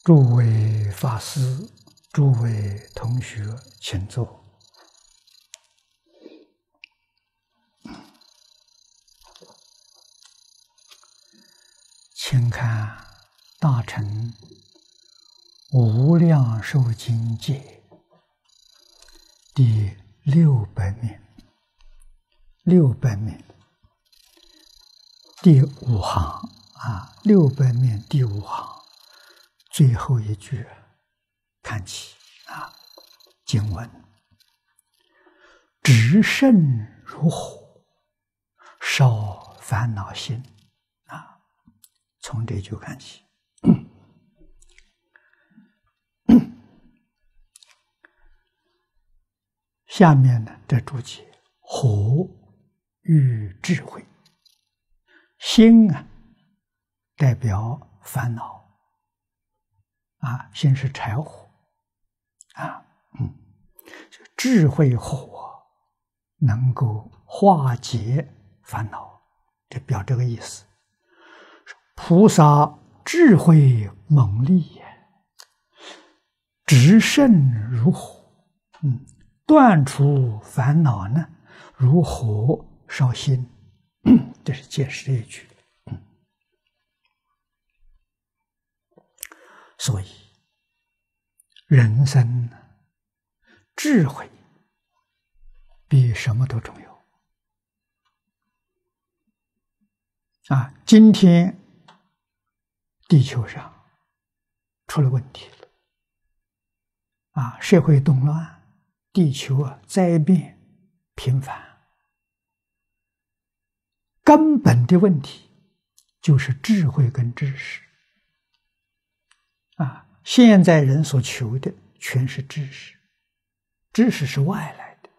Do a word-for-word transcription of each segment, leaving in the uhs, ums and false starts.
诸位法师、诸位同学，请坐。请看《大乘无量寿经解》第六百面，六百面第五行啊，六百面第五行最后一句，看起啊，经文：直胜如火，烧烦恼心啊。从这句看起。下面呢，这注解：火喻智慧，心啊代表烦恼啊，心是柴火啊，嗯，智慧火能够化解烦恼，这表这个意思。菩萨智慧猛力也，直胜如火，嗯。断除烦恼呢，如火烧心，这是解释一句。所以，人生智慧比什么都重要啊！今天地球上出了问题了啊，社会动乱。地球啊，灾变频繁，根本的问题就是智慧跟知识啊！现在人所求的全是知识，知识是外来的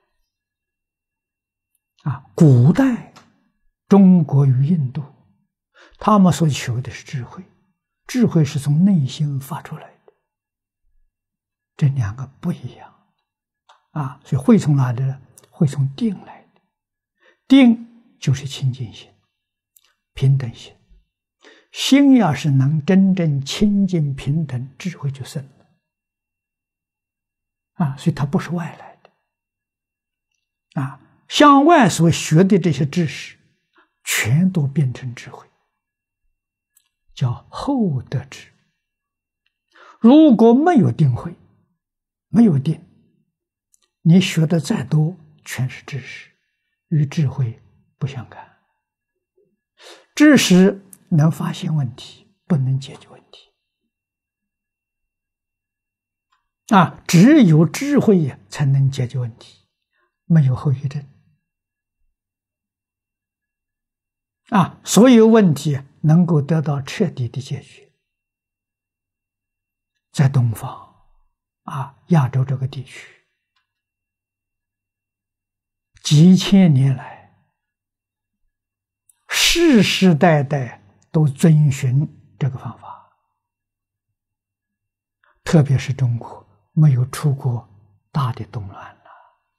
啊！古代中国与印度，他们所求的是智慧，智慧是从内心发出来的，这两个不一样。啊，所以慧从哪里呢？慧从定来的，定就是清净心、平等心。心要是能真正清净平等，智慧就生了。啊，所以它不是外来的。啊，向外所学的这些知识，全都变成智慧，叫后得智。如果没有定慧，没有定，你学的再多，全是知识，与智慧不相干。知识能发现问题，不能解决问题。啊，只有智慧呀，才能解决问题，没有后遗症。啊，所有问题能够得到彻底的解决。在东方，啊，亚洲这个地区。几千年来，世世代代都遵循这个方法，特别是中国没有出过大的动乱了。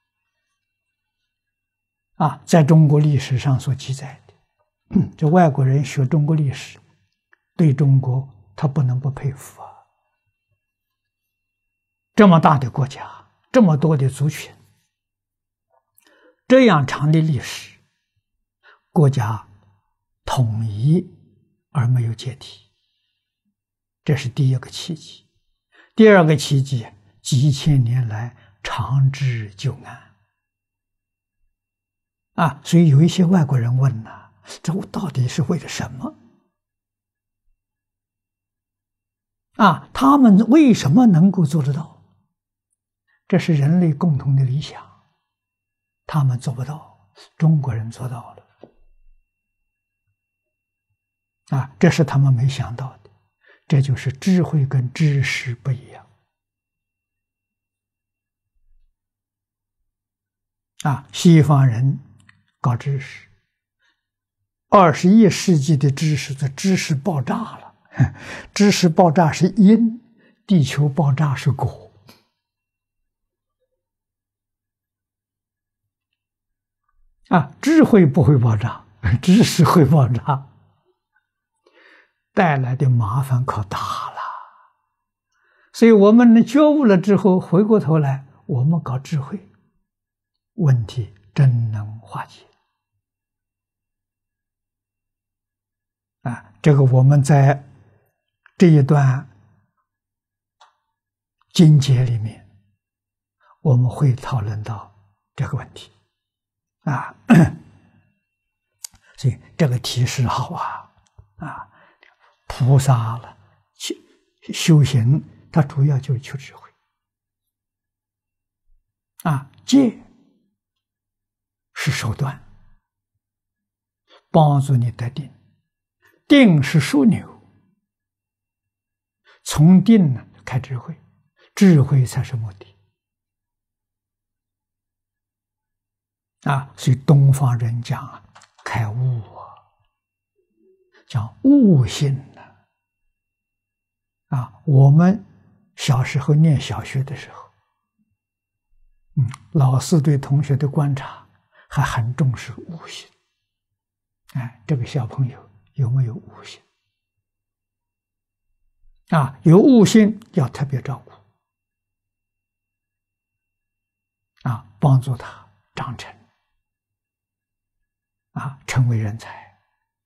啊，在中国历史上所记载的，嗯，这外国人学中国历史，对中国他不能不佩服啊！这么大的国家，这么多的族群。这样长的历史，国家统一而没有解体，这是第一个奇迹。第二个奇迹，几千年来长治久安。啊，所以有一些外国人问呢、啊，这到底是为了什么？啊，他们为什么能够做得到？这是人类共同的理想。他们做不到，中国人做到了。啊，这是他们没想到的，这就是智慧跟知识不一样。啊，西方人搞知识，二十一世纪的知识，这知识爆炸了，知识爆炸是因，地球爆炸是果。啊，智慧不会爆炸，知识会爆炸，带来的麻烦可大了。 所以我们呢觉悟了之后，回过头来，我们搞智慧，问题真能化解。啊，这个我们在这一段经节里面，我们会讨论到这个问题。啊，所以这个提示好啊！啊，菩萨了修修行，它主要就是求智慧。啊，戒是手段，帮助你得定；定是枢纽，从定呢开智慧，智慧才是目的。啊，所以东方人讲啊，开悟啊，讲悟性呢。啊，我们小时候念小学的时候，嗯，老师对同学的观察还很重视悟性。哎，这个小朋友有没有悟性？啊，有悟性要特别照顾，啊，帮助他长成。啊，成为人才。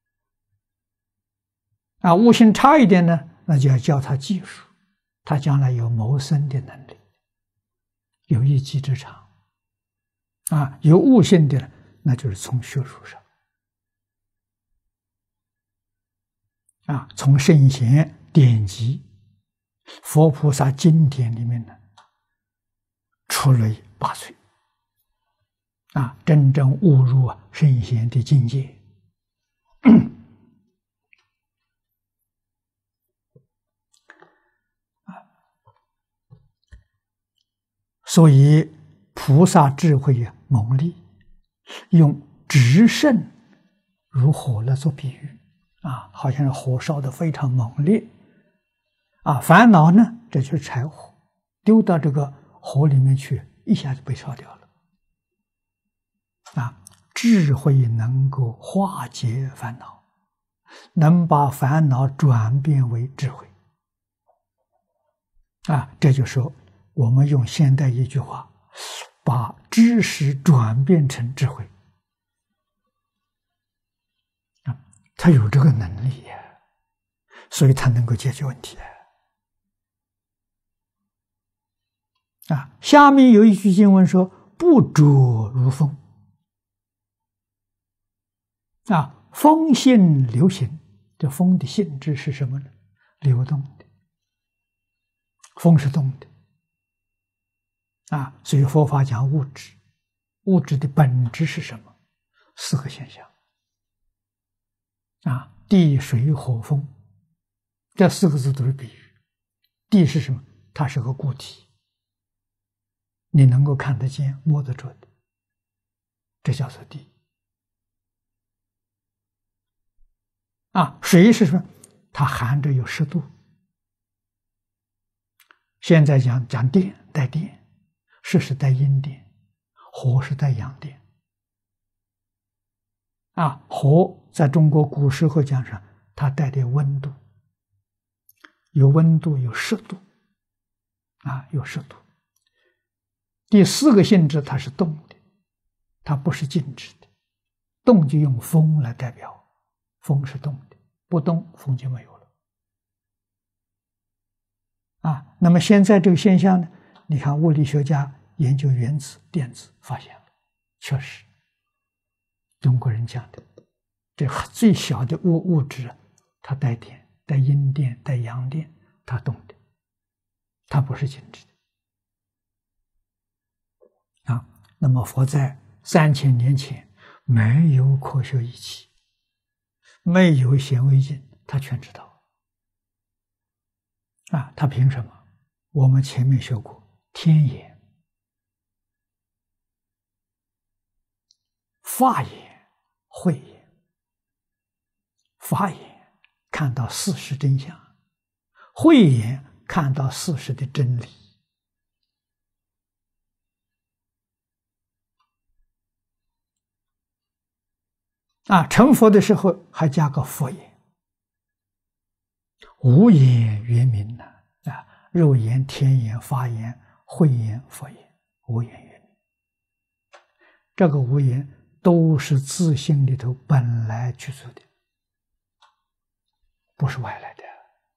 啊，悟性差一点呢，那就要教他技术，他将来有谋生的能力，有一技之长。啊，有悟性的，那就是从学术上，啊，从圣贤典籍、佛菩萨经典里面呢，出类拔萃。啊，真正悟入啊圣贤的境界。所以菩萨智慧啊猛利，用直胜如火来做比喻啊，好像是火烧的非常猛烈啊，烦恼呢这就是柴火，丢到这个火里面去，一下就被烧掉了。啊，智慧能够化解烦恼，能把烦恼转变为智慧。啊，这就是我们用现代一句话，把知识转变成智慧。啊，他有这个能力呀，所以他能够解决问题。啊，下面有一句经文说：“不着如风。”啊，风性流行，这风的性质是什么呢？流动的，风是动的。啊，所以佛法讲物质，物质的本质是什么？四个现象。啊，地水火风，这四个字都是比喻。地是什么？它是个固体，你能够看得见、摸得着的，这叫做地。啊，水是什么？它含着有湿度。现在讲讲电，带电，湿是带阴电，火是带阳电。啊，火在中国古时候讲上，它带点温度，有温度，有湿度。啊，有湿度。第四个性质，它是动的，它不是静止的。动就用风来代表。风是动的，不动风就没有了。啊，那么现在这个现象呢？你看物理学家研究原子、电子，发现了，确实，中国人讲的，这最小的物物质，它带电、带阴电、带阳电，它动的，它不是静止的。啊，那么佛在三千年前没有科学仪器。没有显微镜，他全知道。啊，他凭什么？我们前面学过，天眼、法眼、慧眼。法眼看到事实真相，慧眼看到事实的真理。啊，成佛的时候还加个佛眼，无眼圆明呢。啊， 肉眼、天眼、法眼、慧眼、佛眼，无眼云。这个无眼都是自性里头本来具足的，不是外来的。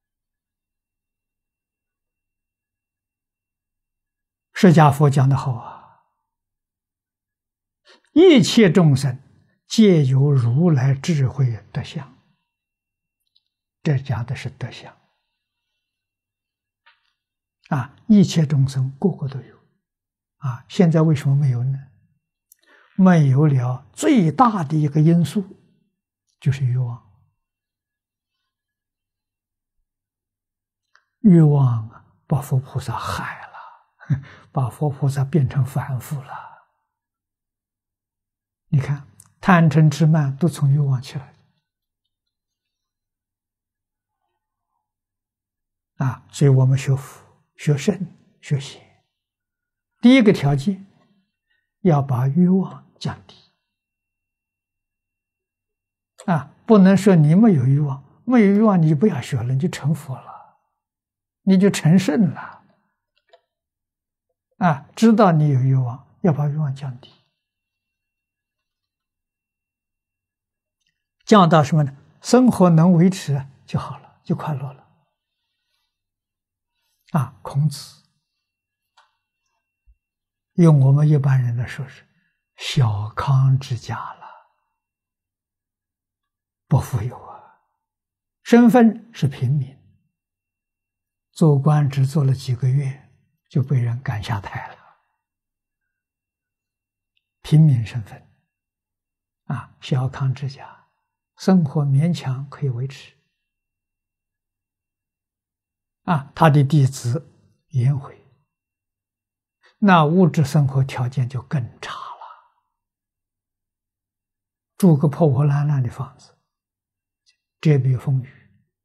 释迦佛讲得好啊，一切众生皆有如来智慧德相，这讲的是德相啊，一切众生个个都有啊。现在为什么没有呢？没有了最大的一个因素，就是欲望。欲望啊，把佛菩萨害了，把佛菩萨变成凡夫了。你看，贪嗔痴慢都从欲望起来的啊！所以我们学佛、学圣、学贤，第一个条件要把欲望降低啊！不能说你没有欲望，没有欲望你就不要学了，你就成佛了，你就成圣了啊！知道你有欲望，要把欲望降低。降到什么呢？生活能维持就好了，就快乐了。啊，孔子用我们一般人的说是小康之家了，不富有啊，身份是平民，做官只做了几个月就被人赶下台了，平民身份啊，小康之家。生活勉强可以维持啊，他的弟子颜回，那物质生活条件就更差了，住个破破烂烂的房子，遮蔽风雨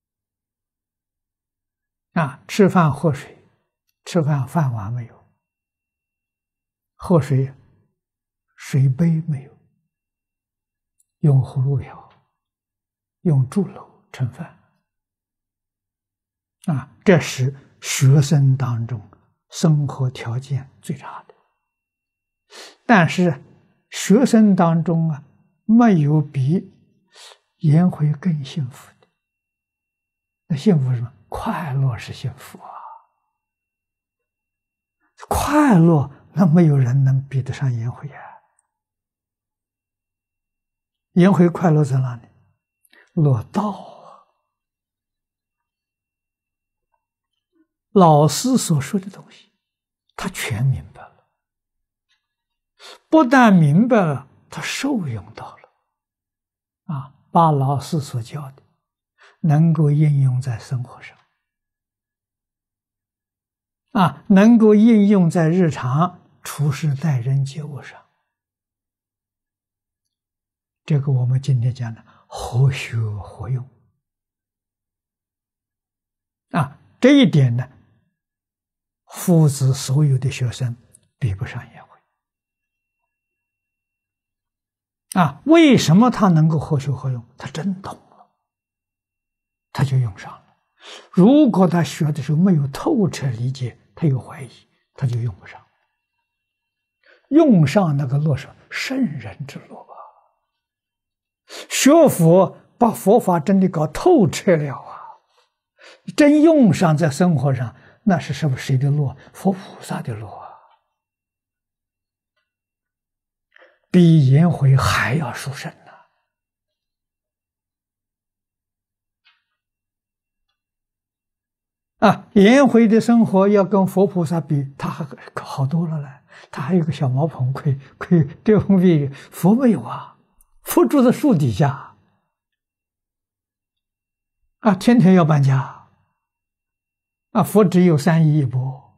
啊，吃饭喝水，吃饭饭碗没有，喝水水杯没有，用葫芦瓢，用竹篓盛饭啊，这是学生当中生活条件最差的。但是学生当中啊，没有比颜回更幸福的。那幸福是什么？快乐是幸福啊！快乐，那没有人能比得上颜回啊。颜回快乐在哪里？乐道啊！老师所说的东西，他全明白了。不但明白了，他受用到了。啊，把老师所教的能够应用在生活上，啊，能够应用在日常处事待人接物上。这个我们今天讲的活学活用啊，这一点呢，夫子所有的学生比不上颜回啊。为什么他能够活学活用？他真懂了，他就用上了。如果他学的时候没有透彻理解，他有怀疑，他就用不上。用上那个乐是圣人之乐啊！学佛把佛法真的搞透彻了啊！真用上在生活上，那是什么？谁的乐？佛菩萨的乐啊！比颜回还要殊胜呢。啊，颜回的生活要跟佛菩萨比，他还好多了嘞。他还有个小茅棚，可以可以遮风避雨。佛没有啊，佛住在树底下，啊，天天要搬家，啊，佛只有三衣一钵，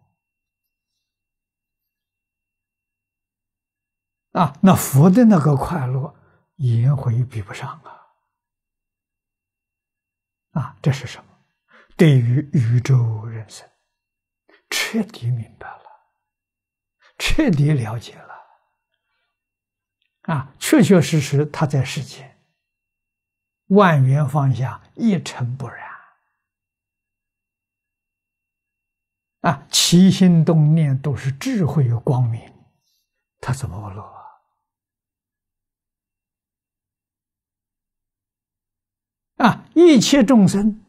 啊，那佛的那个快乐，颜回比不上啊，啊，这是什么？对于宇宙人生，彻底明白了，彻底了解了，啊，确确实实他在世间万缘放下，一尘不染。 啊，起心动念都是智慧与光明，他怎么不乐啊？啊，一切众生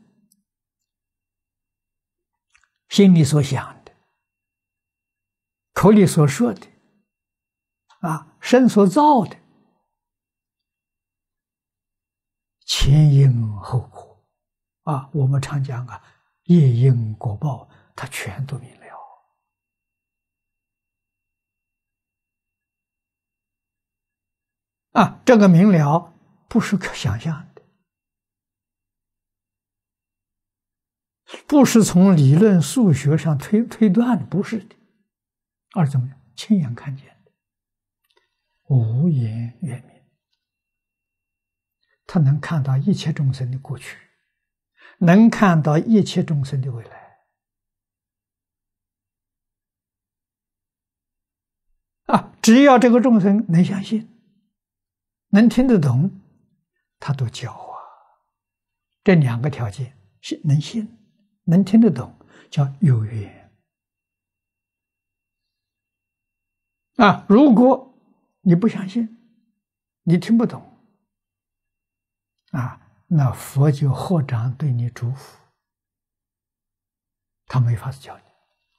心里所想的，口里所说的，啊，身所造的，前因后果，啊，我们常讲啊，业因果报，他全都明了。啊，这个明了不是可想象的，不是从理论数学上推推断的，不是的，而怎么样？亲眼看见的，无言圆明。他能看到一切众生的过去，能看到一切众生的未来。啊，只要这个众生能相信，能听得懂，他都教啊。这两个条件，能信，能听得懂，叫有缘。啊，如果你不相信，你听不懂，啊，那佛就合掌对你祝福，他没法子教你。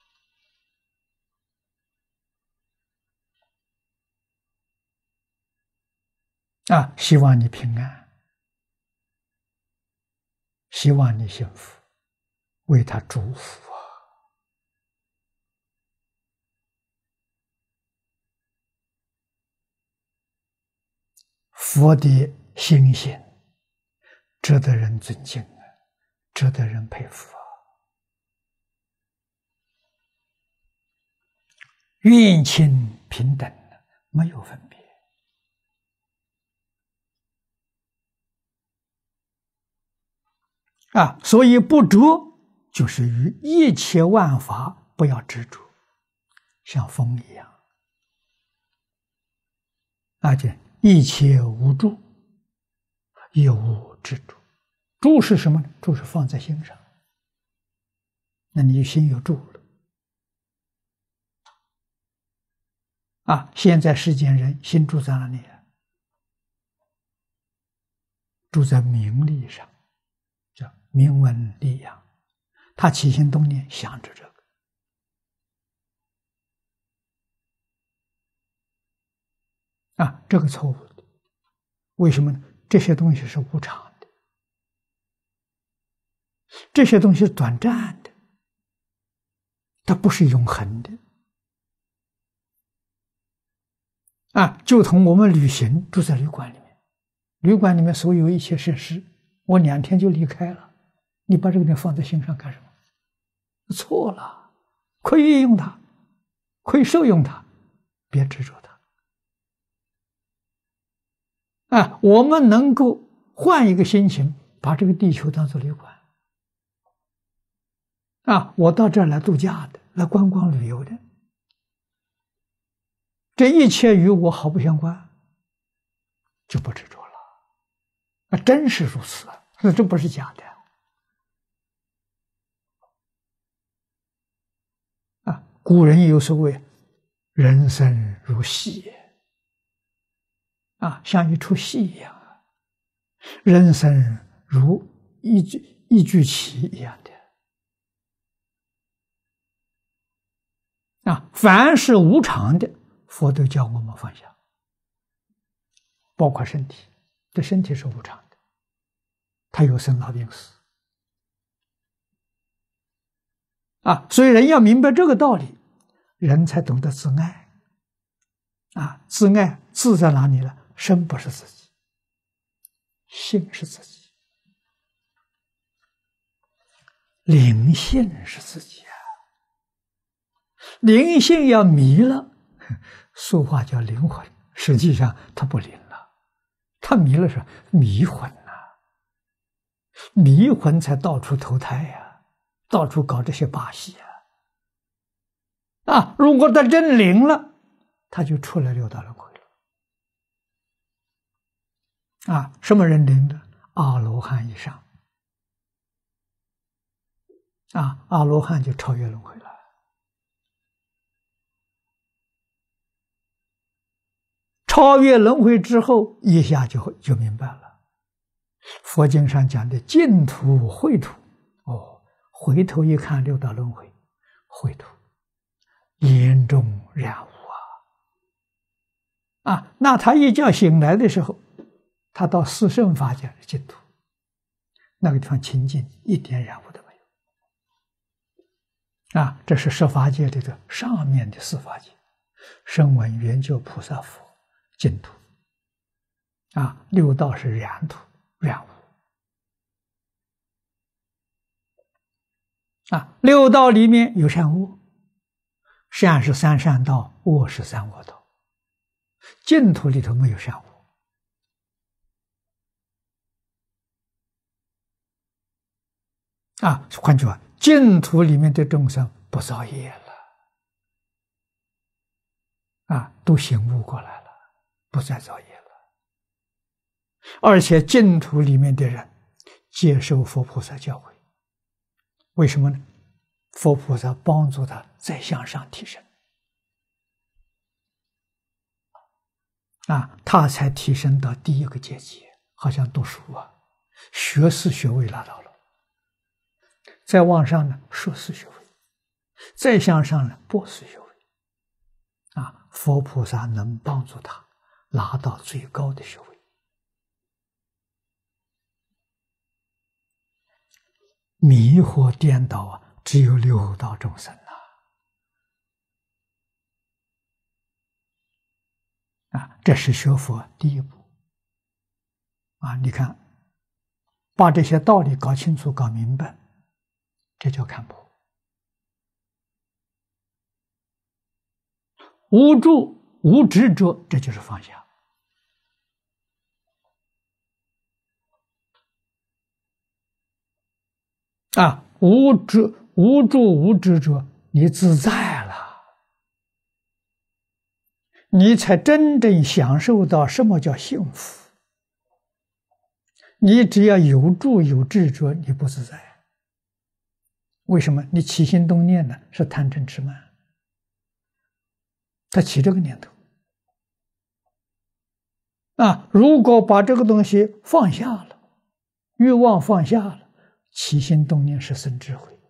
啊，希望你平安，希望你幸福，为他祝福啊！佛的心性值得人尊敬啊，值得人佩服啊！愿亲平等，没有分别。啊，所以不着就是于一切万法不要执着，像风一样。而且一切无住，也无执着。住是什么呢？住是放在心上，那你心有住了。啊，现在世间人心住在哪里？住在名利上。叫名闻利养，他起心动念想着这个啊，这个错误的。为什么呢？这些东西是无常的，这些东西是短暂的，它不是永恒的啊。就同我们旅行住在旅馆里面，旅馆里面所有一切设施，我两天就离开了，你把这个东西放在心上干什么？错了，可以运用它，可以受用它，别执着它。啊，我们能够换一个心情，把这个地球当作旅馆。啊，我到这儿来度假的，来观光旅游的，这一切与我毫不相关，就不执着了。啊，真是如此啊，这不是假的。啊，古人有所谓“人生如戏”，啊，像一出戏一样啊，人生如一句一句棋一样的。啊，凡是无常的，佛都教我们放下，包括身体，这身体是无常的，它有生老病死。啊，所以人要明白这个道理，人才懂得自爱。啊，自爱自在哪里了？身不是自己，性是自己，灵性是自己啊。灵性要迷了，俗话叫灵魂，实际上它不灵了，它迷了是迷魂呐、啊，迷魂才到处投胎呀、啊，到处搞这些把戏啊。啊，如果他真灵了，他就出来六道轮回了。啊，什么人灵的？阿罗汉以上。啊，阿罗汉就超越轮回了。 超越轮回之后，一下就就明白了。佛经上讲的净土秽土，哦，回头一看六道轮回，秽土，严重染污啊！啊，那他一觉醒来的时候，他到四圣法界的净土，那个地方清净，一点染污都没有。啊，这是十法界里的上面的四法界，声闻缘觉菩萨佛净土。啊，六道是染土染污。啊，六道里面有善恶，善是三善道，恶是三恶道。净土里头没有善恶。啊，换句话，净土里面的众生不造业了，啊，都醒悟过来了，不再造业了。而且净土里面的人接受佛菩萨教诲，为什么呢？佛菩萨帮助他再向上提升，啊，他才提升到第一个阶级，好像读书啊，学士学位拿到了。再往上呢，硕士学位；再向上呢，博士学位。啊，佛菩萨能帮助他拿到最高的学位。迷惑颠倒啊，只有六道众生啊！啊，这是学佛第一步。啊，你看，把这些道理搞清楚、搞明白。这叫看破，无住无执着，这就是放下。啊，无执无住无执着，你自在了，你才真正享受到什么叫幸福。你只要有住有执着，你不自在。为什么？你起心动念呢？是贪嗔痴慢，他起这个念头啊。如果把这个东西放下了，欲望放下了，起心动念是生智慧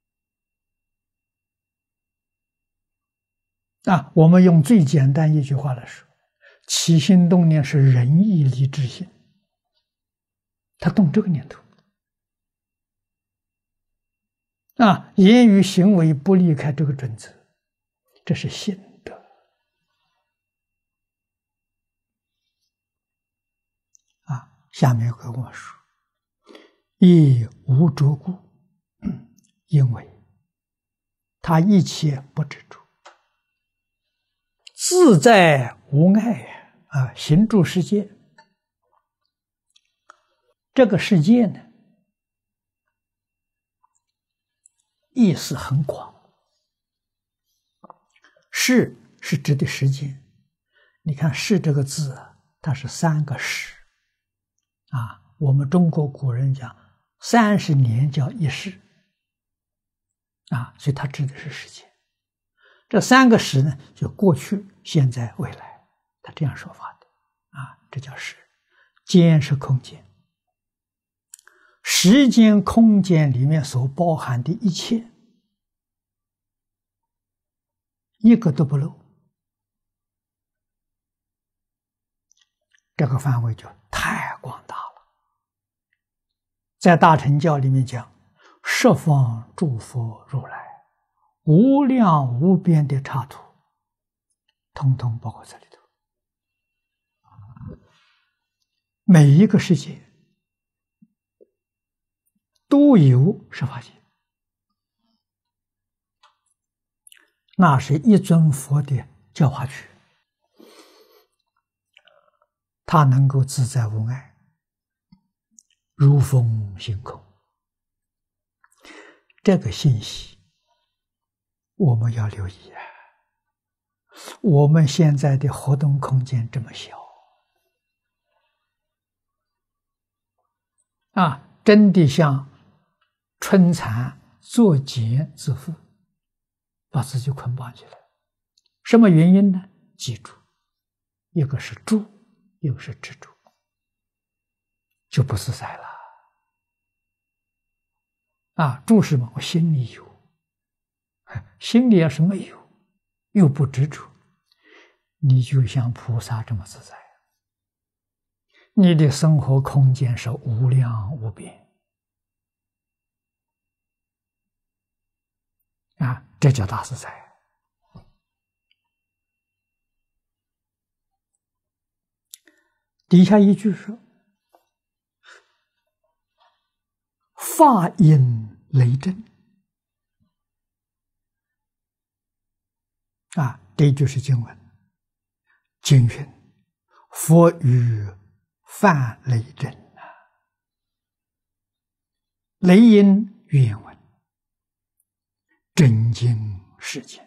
啊。我们用最简单一句话来说，起心动念是仁义礼智信，他动这个念头。啊，言语行为不离开这个准则，这是信德。啊，下面跟我说，亦无着故，因为他一切不执着，自在无碍啊，行住世界，这个世界呢，意思很广，世是指的时间。你看世这个字啊，它是三个时啊。我们中国古人讲三十年叫一世啊，所以它指的是时间。这三个时呢，就过去、现在、未来，他这样说法的啊，这叫时。间是空间。时间空间里面所包含的一切，一个都不漏，这个范围就太广大了。在大乘教里面讲，十方诸佛如来无量无边的刹土，统统包括在里头。每一个世界都有十法界，那是一尊佛的教化区，他能够自在无碍，如风行空。这个信息我们要留意啊！我们现在的活动空间这么小啊，真的像春蚕作茧自缚，把自己捆绑起来。什么原因呢？记住， 一个是住，一个是执着，就不自在了。啊，住是什么？我心里有，心里要是没有，又不执着，你就像菩萨这么自在。你的生活空间是无量无边。啊，这叫大自在。底下一句说：“法音雷震。”啊，这就是经文。经云：“佛语梵雷震啊。”雷音原文，震惊世间。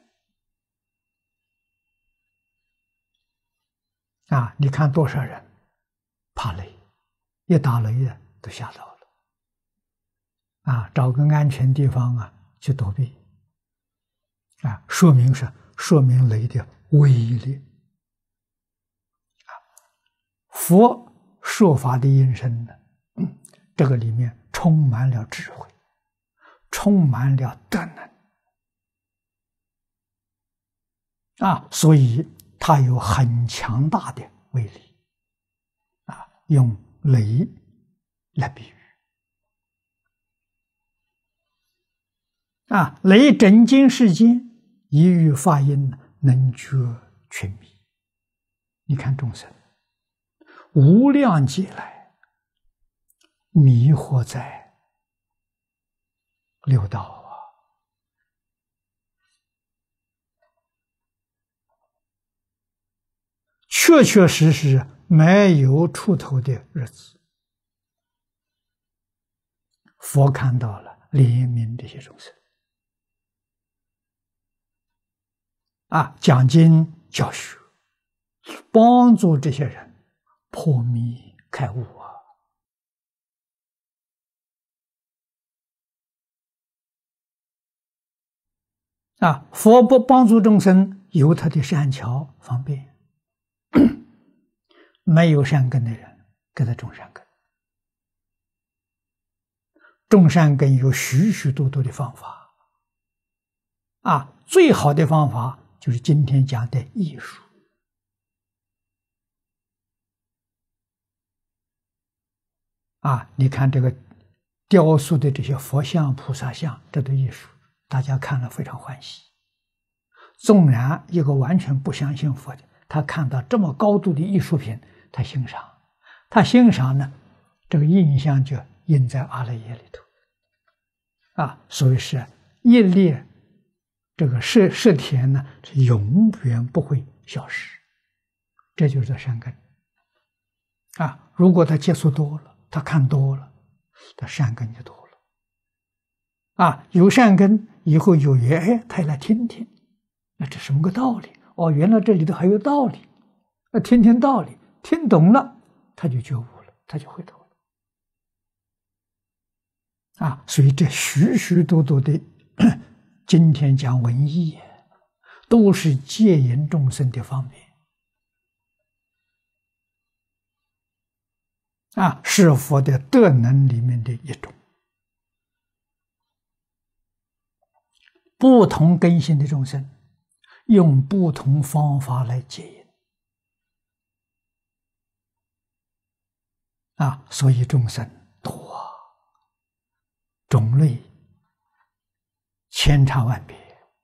啊，你看多少人怕雷，一打雷的都吓到了。啊，找个安全地方啊去躲避。啊，说明是说明雷的威力。啊，佛说法的音声呢，嗯，这个里面充满了智慧，充满了德能。啊，所以它有很强大的威力。啊，用雷来比喻。啊，雷震惊世间，一语法音能觉群迷。你看众生无量劫来迷惑在六道啊，确确实实没有出头的日子。佛看到了，怜悯这些众生。啊，讲经教学，帮助这些人破迷开悟啊！啊，佛不帮助众生，有他的善巧方便。没有善根的人，给他种善根。种善根有许许多多的方法。啊，最好的方法就是今天讲的艺术。啊，你看这个雕塑的这些佛像、菩萨像，这都艺术，大家看了非常欢喜。纵然一个完全不相信佛的，他看到这么高度的艺术品，他欣赏，他欣赏呢，这个印象就印在阿赖耶里头。啊，所以是一列这个摄摄田呢，是永远不会消失，这就是善根。啊，如果他接触多了，他看多了，他善根就多了。啊，有善根以后有缘，哎，他也来听听，那这什么个道理？哦，原来这里头还有道理，那听听道理，听懂了，他就觉悟了，他就回头了。啊，所以这许许多多的今天讲文艺，都是戒引众生的方面。啊，是佛的德能里面的一种。不同根性的众生，用不同方法来戒引。啊，所以众生多，种类千差万别。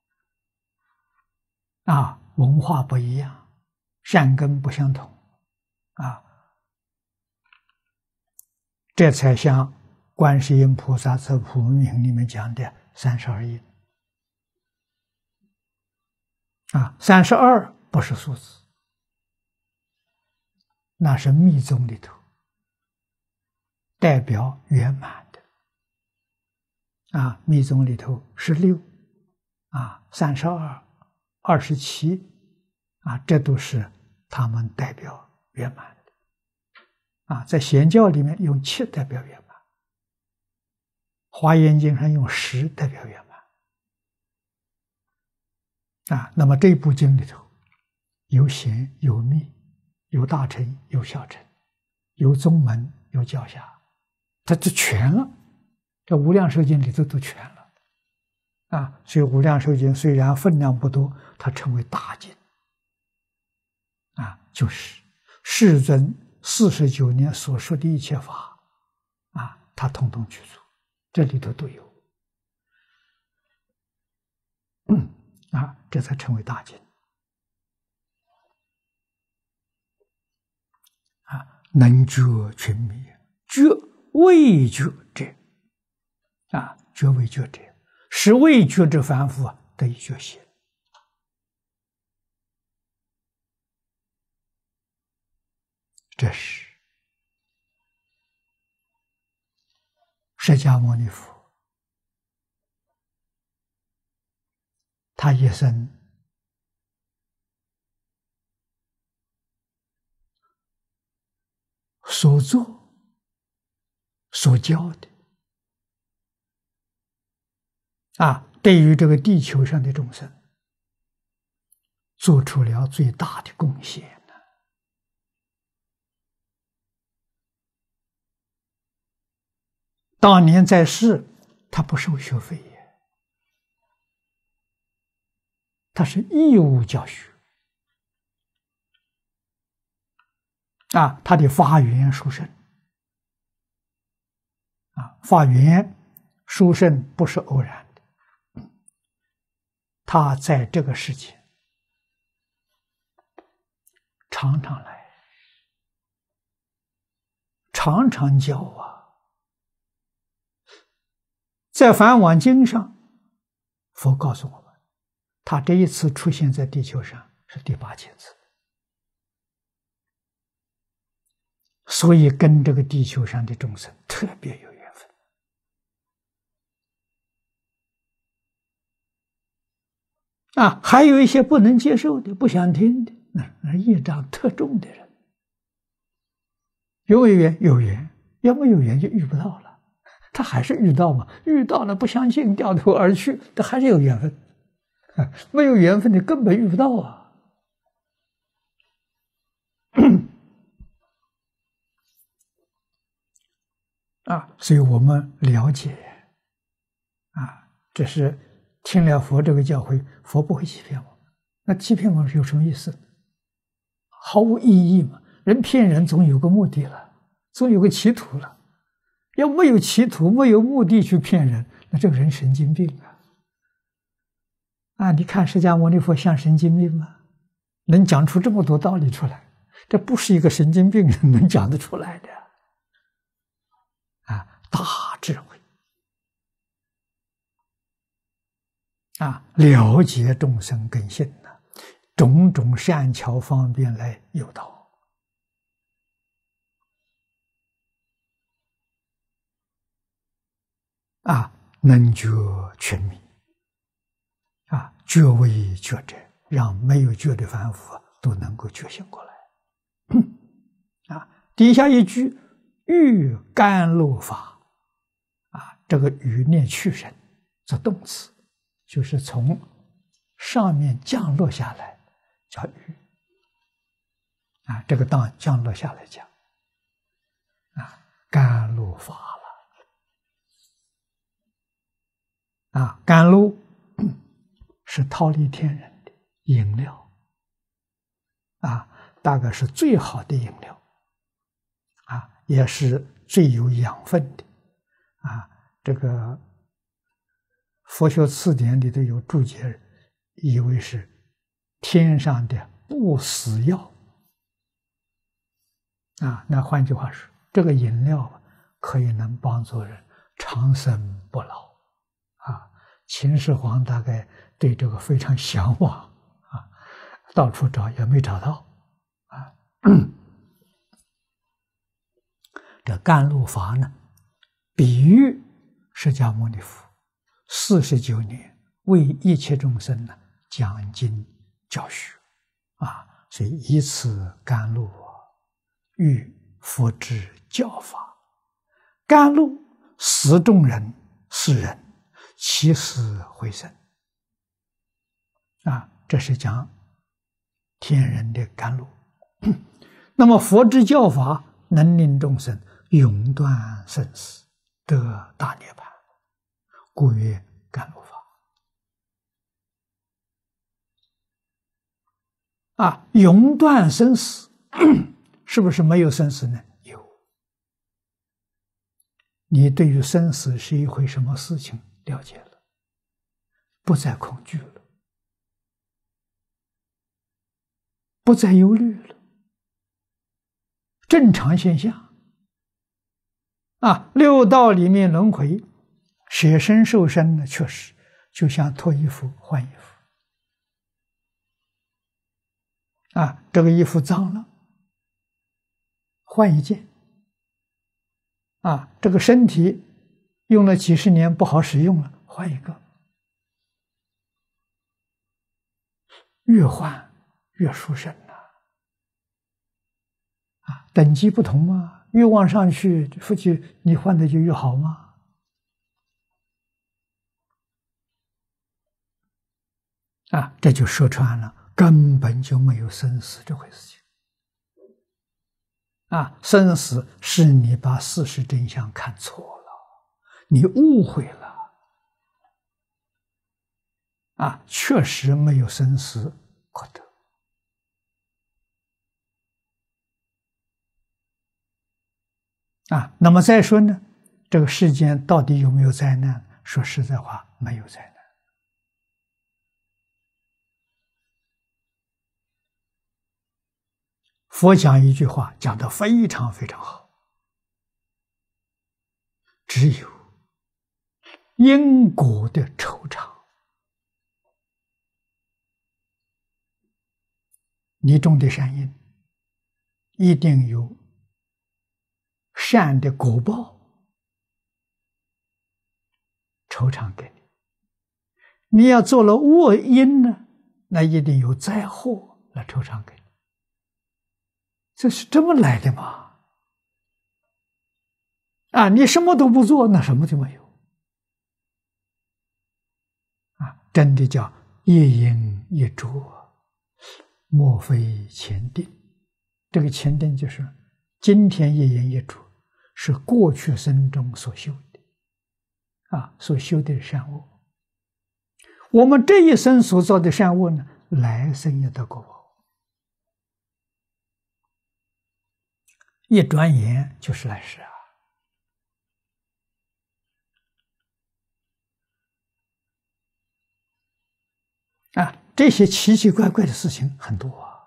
啊，文化不一样，善根不相同。啊。这才像观世音菩萨在普门品里面讲的三十二因。啊，三十二不是数字，那是密宗里头代表圆满的。啊，密宗里头十六，啊，三十二、二十七，啊，这都是他们代表圆满的。啊，在显教里面用七代表圆满，华严经上用十代表圆满。啊，那么这部经里头有显有密， 有大乘，有小乘，有宗门，有教下，它就全了。这《无量寿经》里头都全了啊！所以《无量寿经》虽然分量不多，它称为大经啊，就是世尊四十九年所说的一切法啊，它统统具足，这里头都有。嗯啊，这才称为大经啊，能觉群迷，觉未觉者啊，觉未觉者，使未觉之凡夫啊得以觉醒。这是释迦牟尼佛他一生所做所教的啊，对于这个地球上的众生做出了最大的贡献呢。当年在世，他不收学费耶，他是义务教学啊，他的发愿殊胜啊，发愿殊胜不是偶然的，他在这个世界常常来，常常教啊。在《梵网经》上，佛告诉我们，他这一次出现在地球上是第八千次，所以跟这个地球上的众生特别有缘分啊。还有一些不能接受的、不想听的，那业障特重的人，有没有缘？有缘，要没有缘就遇不到了。他还是遇到嘛，遇到了不相信，掉头而去，他还是有缘分。没有缘分的根本遇不到啊。啊，所以我们了解啊，这是听了佛这个教诲，佛不会欺骗我们。那欺骗我们有什么意思？毫无意义嘛。人骗人总有个目的了，总有个企图了。要没有企图，没有目的去骗人，那这个人神经病啊！啊，你看释迦牟尼佛像神经病吗？能讲出这么多道理出来，这不是一个神经病人能讲得出来的啊！大智慧啊，了解众生根性呢，种种善巧方便来诱导。啊，能觉全迷啊，觉为觉者，让没有觉的凡夫都能够觉醒过来。啊，底下一句欲甘露法啊，这个欲念去身做动词，就是从上面降落下来，叫欲啊，这个当降落下来讲啊，甘露法了。啊，甘露是忉利天人的饮料啊，大概是最好的饮料啊，也是最有养分的啊。这个佛学词典里头有注解，以为是天上的不死药啊。那换句话说，这个饮料可以能帮助人长生不老。啊，秦始皇大概对这个非常向往啊，到处找也没找到啊。这甘露法呢，比喻释迦牟尼佛四十九年为一切众生呢讲经教学啊，所以以此甘露喻佛之教法。甘露使众人是人。起死回生啊，这是讲天人的甘露。 那么佛之教法能令众生永断生死，得大涅槃，故曰甘露法。啊，永断生死，是不是没有生死呢？有。你对于生死是一回什么事情了解了，不再恐惧了，不再忧虑了，正常现象。啊，六道里面轮回，舍身受身呢，确实就像脱衣服换衣服。啊，这个衣服脏了，换一件。啊，这个身体用了几十年不好使用了，换一个。越换越殊胜呐！啊，等级不同嘛，越往上去，夫妻你换的就越好嘛。啊，这就说穿了。根本就没有生死这回事情啊！生死是你把事实真相看错了，你误会了啊！确实没有生死可得啊！那么再说呢，这个世间到底有没有灾难？说实在话，没有灾难。佛讲一句话，讲得非常非常好，只有因果的酬偿。你种的善因，一定有善的果报酬偿给你；你要做了恶因呢，那一定有灾祸来酬偿给你。这是这么来的吗？啊，你什么都不做，那什么都没有。啊，真的叫业因业果，莫非前定。这个前定就是今天业因业果是过去生中所修的，啊，所修的善恶。我们这一生所做的善恶呢，来生也得果报。一转眼就是来世啊！啊，这些奇奇怪怪的事情很多啊！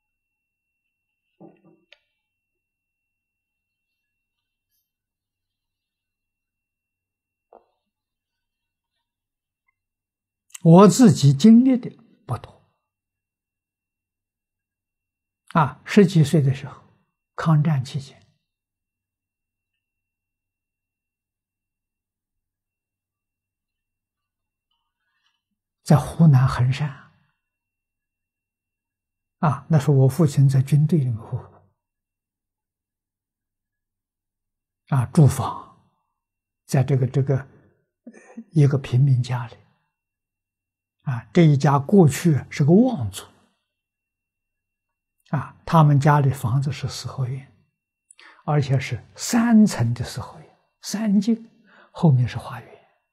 我自己经历的不多啊，十几岁的时候，抗战期间。在湖南衡山啊，那时候我父亲在军队里面服务啊，住房，在这个这个一个平民家里啊，这一家过去是个望族啊，他们家里房子是四合院，而且是三层的四合院，三进，后面是花园。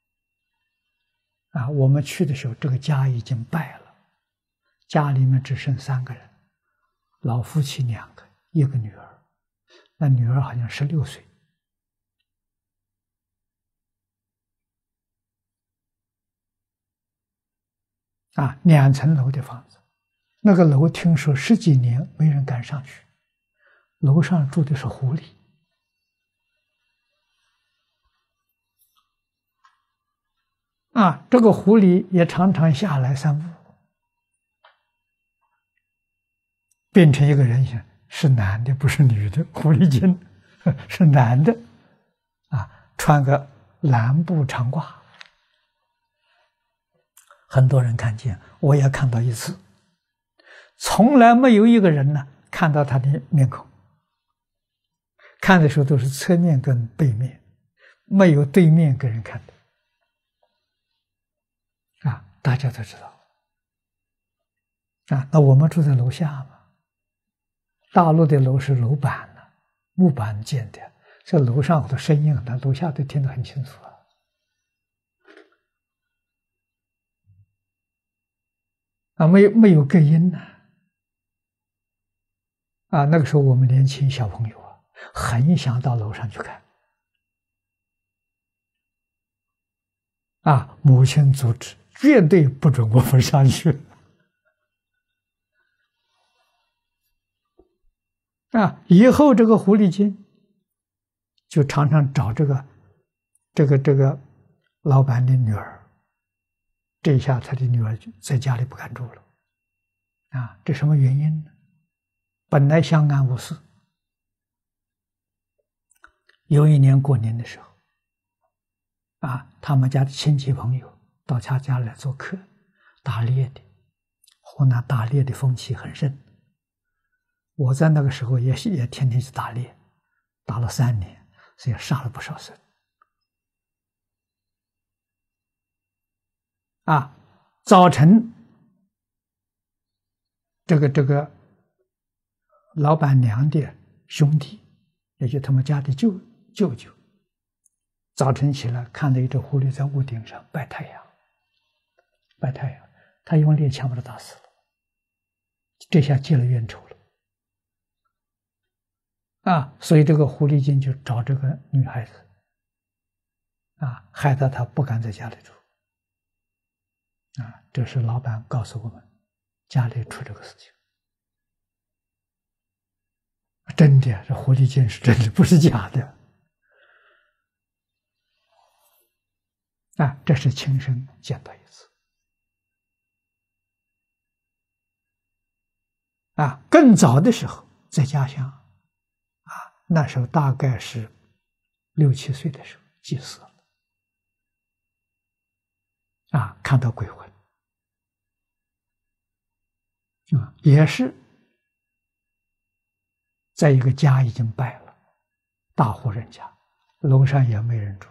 啊，我们去的时候，这个家已经败了，家里面只剩三个人，老夫妻两个，一个女儿，那女儿好像十六岁。啊，两层楼的房子，那个楼听说十几年没人敢上去，楼上住的是狐狸。啊，这个狐狸也常常下来散步，变成一个人形，是男的，不是女的。狐狸精是男的，啊，穿个蓝布长褂，很多人看见，我也看到一次，从来没有一个人呢看到他的面孔，看的时候都是侧面跟背面，没有对面给人看的。啊，大家都知道啊。那我们住在楼下嘛， 大陆的楼是楼板呢，木板建的，这楼上的声音呢，楼下都听得很清楚啊。啊，没有没有隔音呢。啊，那个时候我们年轻小朋友啊，很想到楼上去看。啊，母亲阻止，绝对不准我们上去。啊，以后这个狐狸精就常常找这个这个这个老板的女儿，这一下他的女儿就在家里不敢住了。啊，这什么原因呢？本来相安无事，有一年过年的时候，啊，他们家的亲戚朋友到他家来做客，打猎的，湖南打猎的风气很盛。我在那个时候也也天天去打猎，打了三年，所以杀了不少生。啊，早晨，这个这个老板娘的兄弟，也就他们家的舅舅舅，早晨起来看到一只狐狸在屋顶上摆太阳，摆太阳，他用猎枪把它打死了，这下结了冤仇了。啊，所以这个狐狸精就找这个女孩子，啊，害得她不敢在家里住。啊，这是老板告诉我们，家里出这个事情。真的，这狐狸精是真的，不是假的。啊，这是亲身见到一次。啊，更早的时候在家乡，啊，那时候大概是六七岁的时候祭祀了，啊，看到鬼魂，啊，也是在一个家已经败了，大户人家，楼上也没人住，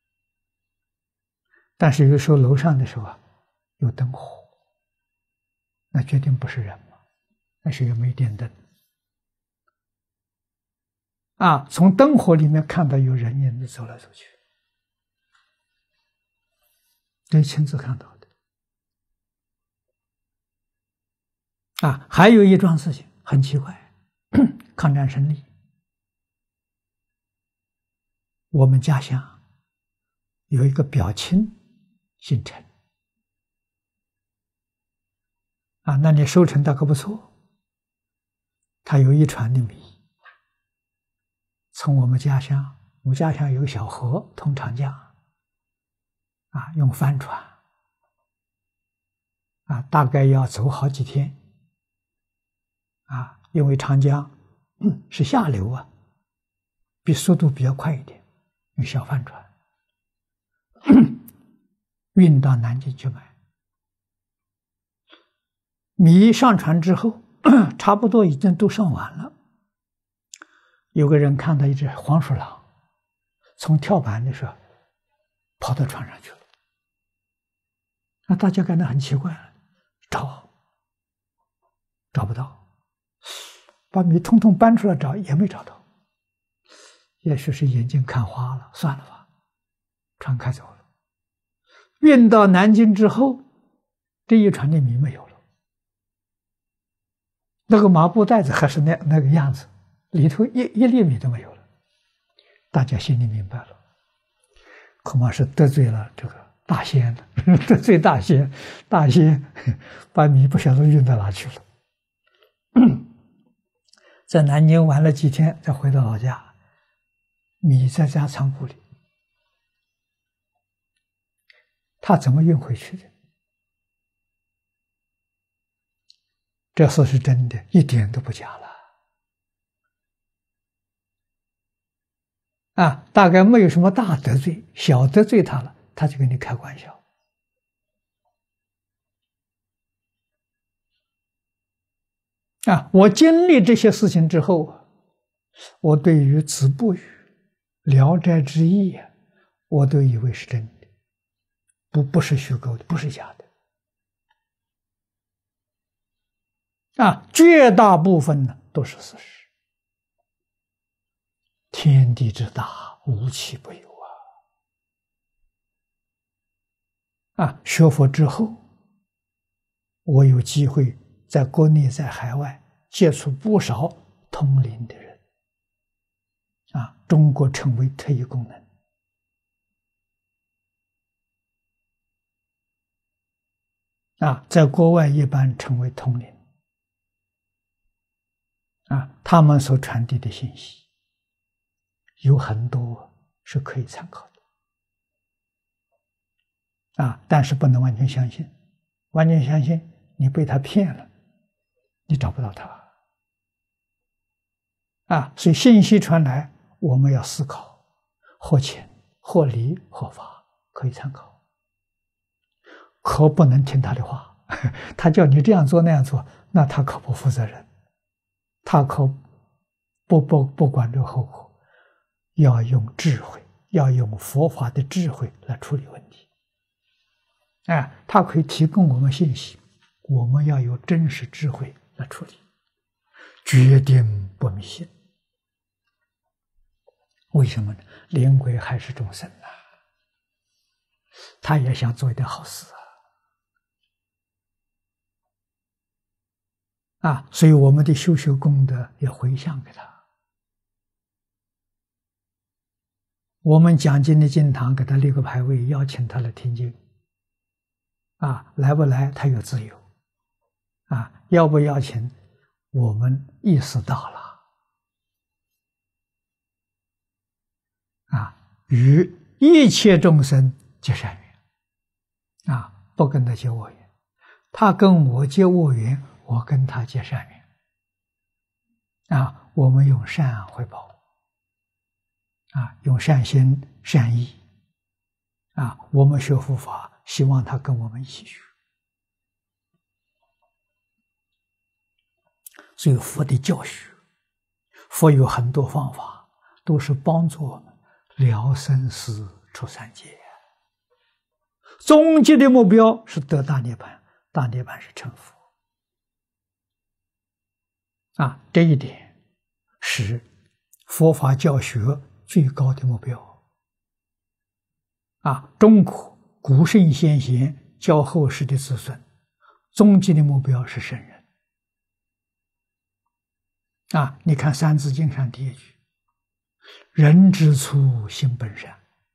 但是有时候楼上的时候啊，有灯火，那决定不是人嘛，那是个没电灯。啊，从灯火里面看到有人影子走来走去，这亲自看到的。啊，还有一桩事情很奇怪，抗战胜利，我们家乡有一个表亲姓陈，啊，那你收成大概不错，他有一船的米。从我们家乡，我们家乡有个小河通长江，啊，用帆船，啊，大概要走好几天，啊，因为长江、嗯、是下流啊，比速度比较快一点，用小帆船运到南京去买。米上船之后，差不多已经都上完了。有个人看到一只黄鼠狼从跳板的时候跑到船上去了，那大家感到很奇怪，找找不到，把米通通搬出来找也没找到，也许是眼睛看花了，算了吧，船开走了。运到南京之后，这一船的米没有了，那个麻布袋子还是那那个样子，里头一一粒米都没有了。大家心里明白了，恐怕是得罪了这个大仙了，得罪大仙，大仙把米不晓得运到哪去了。在南京玩了几天，再回到老家，米在家仓库里，他怎么运回去的？这事是真的，一点都不假了。啊，大概没有什么大得罪，小得罪他了，他就跟你开玩笑。啊，我经历这些事情之后，我对于子不语、聊斋志异啊，我都以为是真的，不不是虚构的，不是假的。啊，绝大部分呢都是事实。天地之大，无奇不有啊！啊，学佛之后，我有机会在国内在海外接触不少通灵的人，啊，中国称为特异功能。啊，在国外一般称为通灵。啊，他们所传递的信息有很多是可以参考的。啊，但是不能完全相信，完全相信你被他骗了，你找不到他。啊，所以信息传来，我们要思考，或浅或理或法，可以参考，可不能听他的话。他叫你这样做那样做，那他可不负责任，他可不不不管这个后果，要用智慧，要用佛法的智慧来处理问题。哎，他可以提供我们信息，我们要有真实智慧来处理，决定不迷信。为什么呢？灵鬼还是众生啊，他也想做一点好事啊。啊，所以我们的修修功德要回向给他。我们讲经的经堂给他立个牌位，邀请他来听经。啊，来不来他有自由。啊，要不邀请，我们意识到了。啊，与一切众生结善缘。啊，不跟他结恶缘，他跟我结恶缘，我跟他结善缘。啊，我们用善回报。啊，用善心善意。啊，我们学佛法，希望他跟我们一起学。所以佛的教学，佛有很多方法，都是帮助我们了生死出三界。终极的目标是得大涅槃，大涅槃是成佛。啊，这一点是佛法教学最高的目标。啊，中国古圣先贤教后世的子孙，终极的目标是圣人。啊，你看《三字经》上第一句：“人之初，性本善。”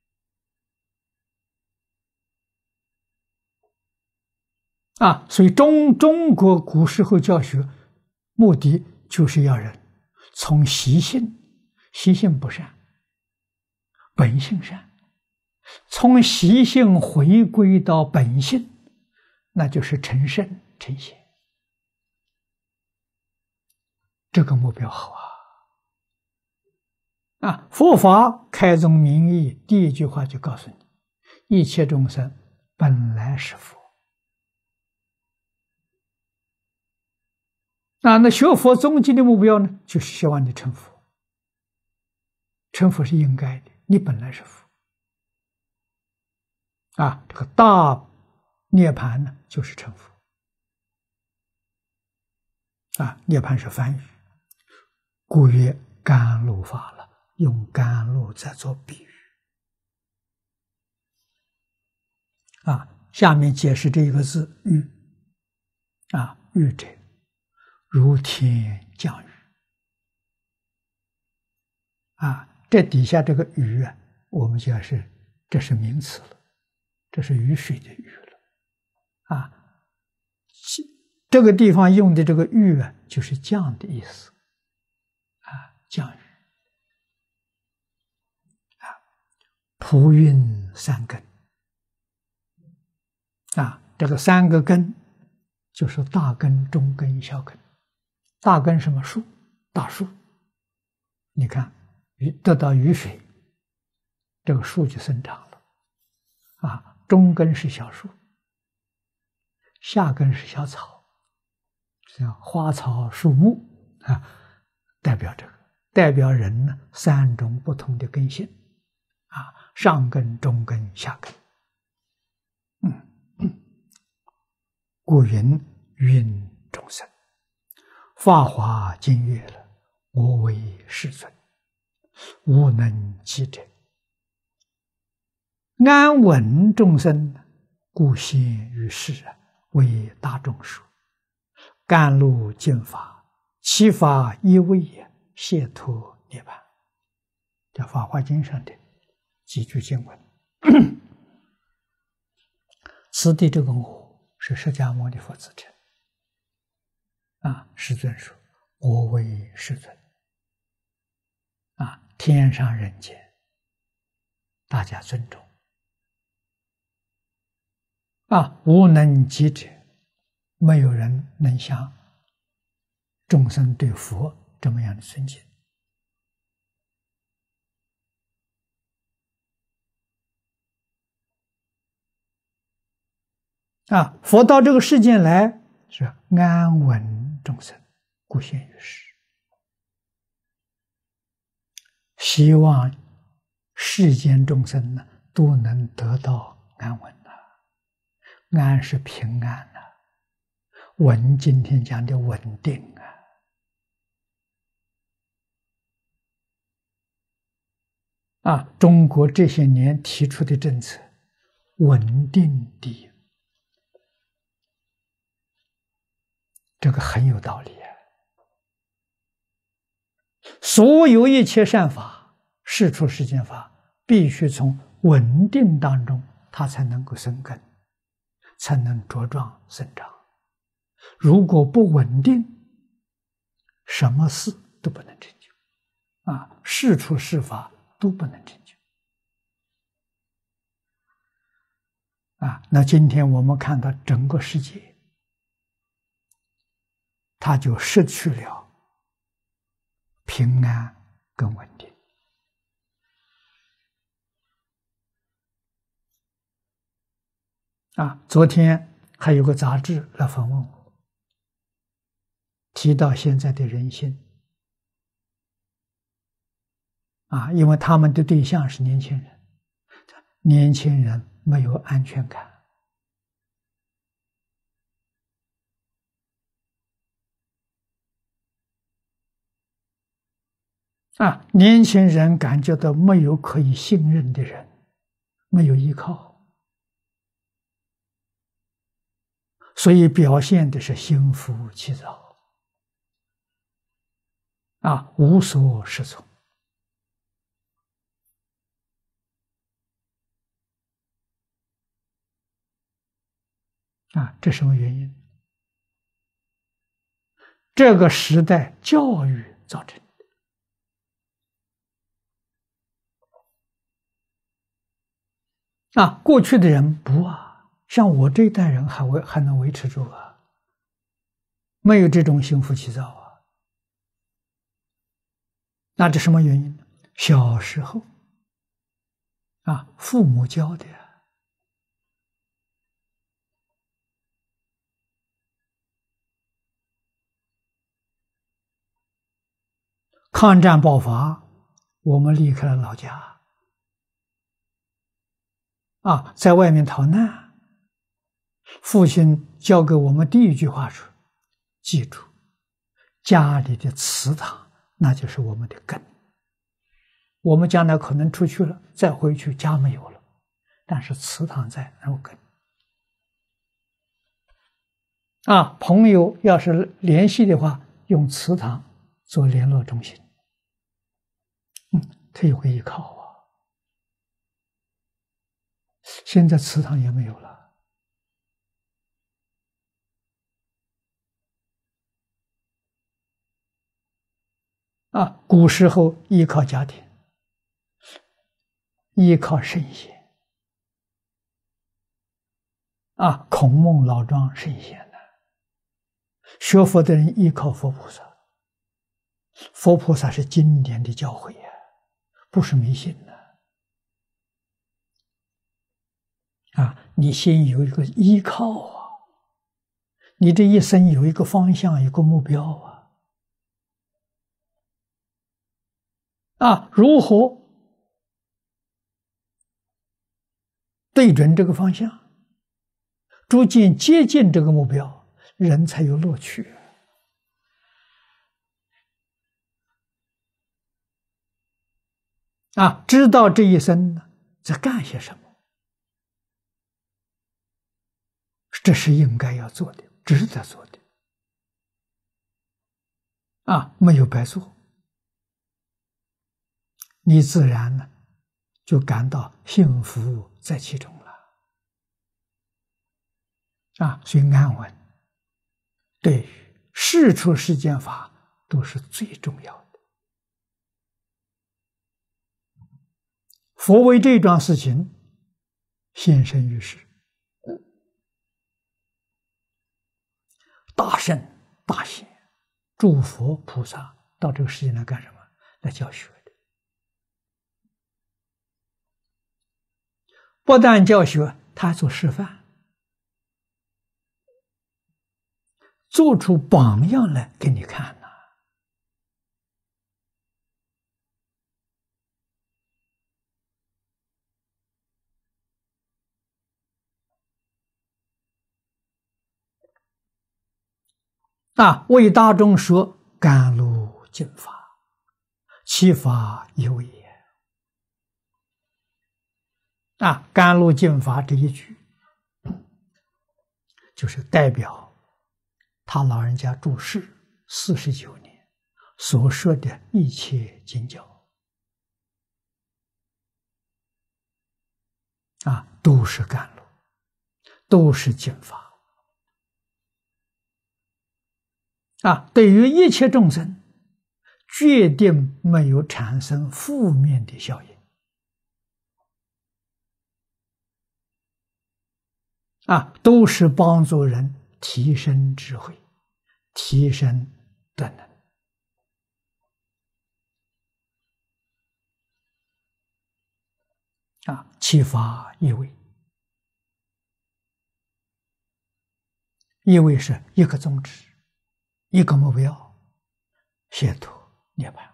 啊，所以中中国古时候教学目的就是要人从习性，习性不善，本性善，从习性回归到本性，那就是成圣成贤。这个目标好啊！啊，佛法开宗明义，第一句话就告诉你：一切众生本来是佛。啊，那学佛终极的目标呢，就是希望你成佛。成佛是应该的，你本来是佛。啊，这个大涅槃呢，就是成佛。啊，涅槃是梵语，故曰甘露法了，用甘露在做比喻。啊，下面解释这一个字雨。啊，雨者如天降雨。啊，这底下这个雨啊，我们讲是这是名词了，这是雨水的雨了。啊，这个地方用的这个雨啊，就是降的意思。啊，降雨。啊，普运三根。啊，这个三个根就是大根、中根、小根。大根什么树？大树。你看，得到雨水，这个树就生长了。啊，中根是小树，下根是小草，像花草树木啊，代表这个，代表人呢三种不同的根性。啊，上根、中根、下根。嗯，故云云众生。 法华经曰了：“我为世尊，无能及者。安稳众生，故现于世，为大众说。甘露净法，其法一味也，解脱涅槃。”叫《法华经》上的几句经文。此地这个我是释迦牟尼佛自称。啊，世尊说：“我为世尊。”啊，天上人间，大家尊重。啊，无能及者，没有人能像众生对佛这么样的尊敬。啊，佛到这个世间来是安稳众生，故现于世，希望世间众生呢都能得到安稳呐、啊。安是平安呐、啊，稳今天讲的稳定啊。啊，中国这些年提出的政策，稳定第一。这个很有道理啊！所有一切善法、事出世间法，必须从稳定当中，它才能够生根，才能茁壮生长。如果不稳定，什么事都不能成就啊！事出世法都不能成就啊！那今天我们看到整个世界，他就失去了平安跟稳定。啊，昨天还有个杂志来访问我，提到现在的人心。啊，因为他们的对象是年轻人，年轻人没有安全感。啊，年轻人感觉到没有可以信任的人，没有依靠，所以表现的是心浮气躁，啊，无所适从。啊，这什么原因？这个时代教育造成。啊，过去的人不啊，像我这一代人还维还能维持住啊，没有这种心浮气躁啊。那这什么原因呢？小时候啊，父母教的啊，抗战爆发，我们离开了老家。啊，在外面逃难，父亲教给我们第一句话说：“记住，家里的祠堂那就是我们的根。我们将来可能出去了，再回去家没有了，但是祠堂在，有根。啊，朋友要是联系的话，用祠堂做联络中心，嗯，他有个依靠啊。”现在祠堂也没有了。啊，古时候依靠家庭，依靠圣贤。啊，孔孟老庄圣贤呢，学佛的人依靠佛菩萨。佛菩萨是经典的教诲呀，不是迷信的。啊，你先有一个依靠啊，你这一生有一个方向，有个目标啊。啊，如何对准这个方向，逐渐接近这个目标，人才有乐趣。 啊，知道这一生呢在干些什么，这是应该要做的，值得做的啊，没有白做，你自然呢就感到幸福在其中了啊，所以安稳对于世出世间法都是最重要的。佛为这桩事情现身于世，大圣大贤诸佛菩萨到这个世界来干什么？来教学的。不但教学，他还做示范，做出榜样来给你看呐。啊，为大众说甘露净法，其法有也。啊，甘露净法这一句，就是代表他老人家住世四十九年所说的一切经教，啊，都是甘露，都是净法。啊，对于一切众生，决定没有产生负面的效应。啊，都是帮助人提升智慧，提升德能。啊，其法一位，一位是一个宗旨，一个目标，解脱涅槃。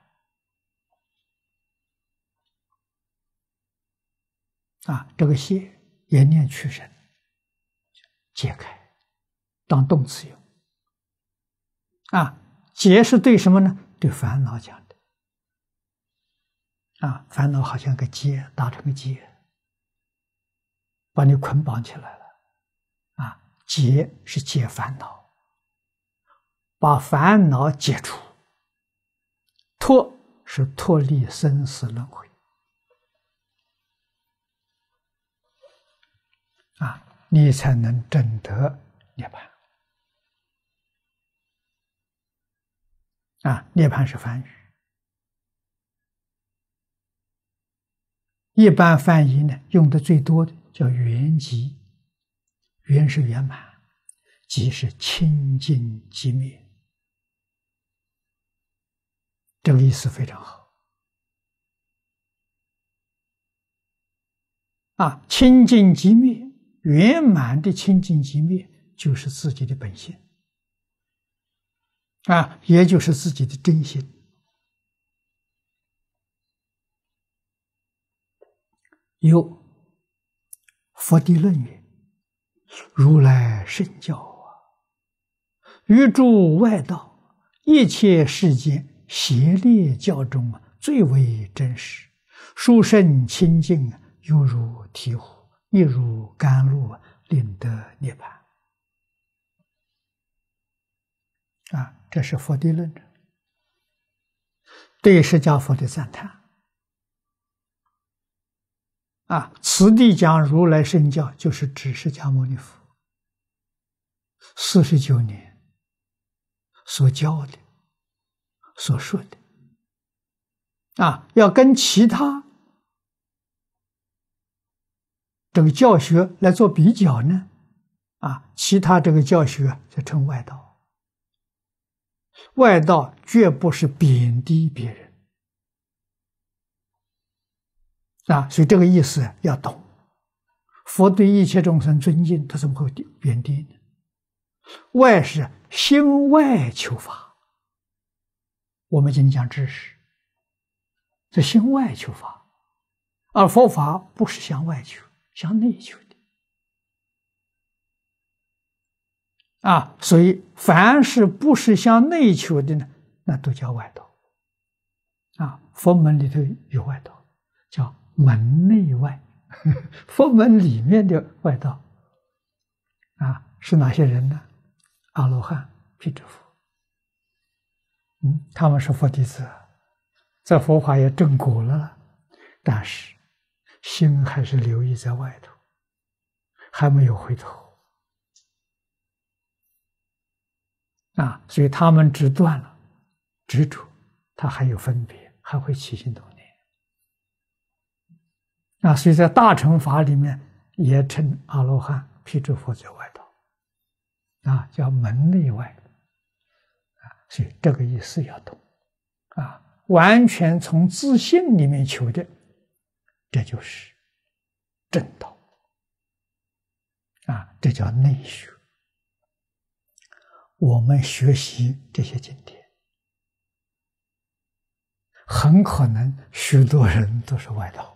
啊，这个解也念去身，解开，当动词用。啊，解是对什么呢？对烦恼讲的。啊，烦恼好像个结，打成个结，把你捆绑起来了。啊，解是解烦恼，把烦恼解除。脱是脱离生死轮回。啊，你才能证得涅槃。啊，涅槃是梵语，一般翻译呢用的最多的叫圆寂，圆是圆满，寂是清净寂灭，这个意思非常好。啊，清净寂灭，圆满的清净寂灭就是自己的本性。啊，也就是自己的真心。有佛地论云：如来圣教啊，于诸外道一切世间邪劣教中啊，最为真实，殊胜清净啊，犹如醍醐，亦如甘露啊，令得涅槃。啊，这是佛地论者对释迦佛的赞叹。啊，此地讲如来圣教，就是指释迦牟尼佛四十九年所教的、所说的。啊，要跟其他这个教学来做比较呢，啊，其他这个教学就称外道。外道绝不是贬低别人啊，所以这个意思要懂。佛对一切众生尊敬，他怎么会贬低呢？外是心外求法，我们今天讲知识，这心外求法，而佛法不是向外求，向内求的。啊，所以凡是不是向内求的呢，那都叫外道。啊，佛门里头有外道， 叫门内外，佛门里面的外道啊，是哪些人呢？阿罗汉、辟支佛，嗯，他们是佛弟子，在佛法也证果了，但是心还是留意在外头，还没有回头啊，所以他们只断了执着，他还有分别，还会起心动念啊，所以在大乘法里面也称阿罗汉、辟支佛叫外道啊，叫门内外啊，所以这个意思要懂啊，完全从自信里面求的，这就是正道啊，这叫内学。我们学习这些经典，很可能许多人都是外道。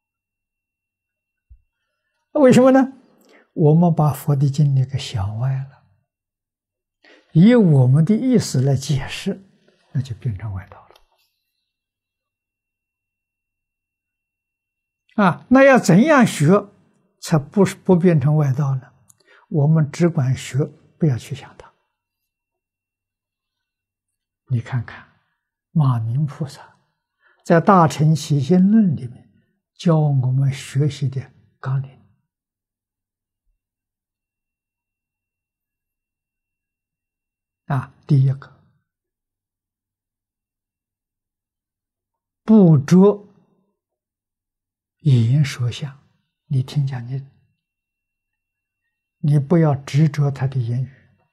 为什么呢？我们把佛的经典给想歪了，以我们的意思来解释，那就变成外道了。啊，那要怎样学才不不变成外道呢？我们只管学，不要去想它。你看看马明菩萨在《大乘起信论》里面教我们学习的纲领啊，第一个不着言说相，你听讲你你不要执着他的言语，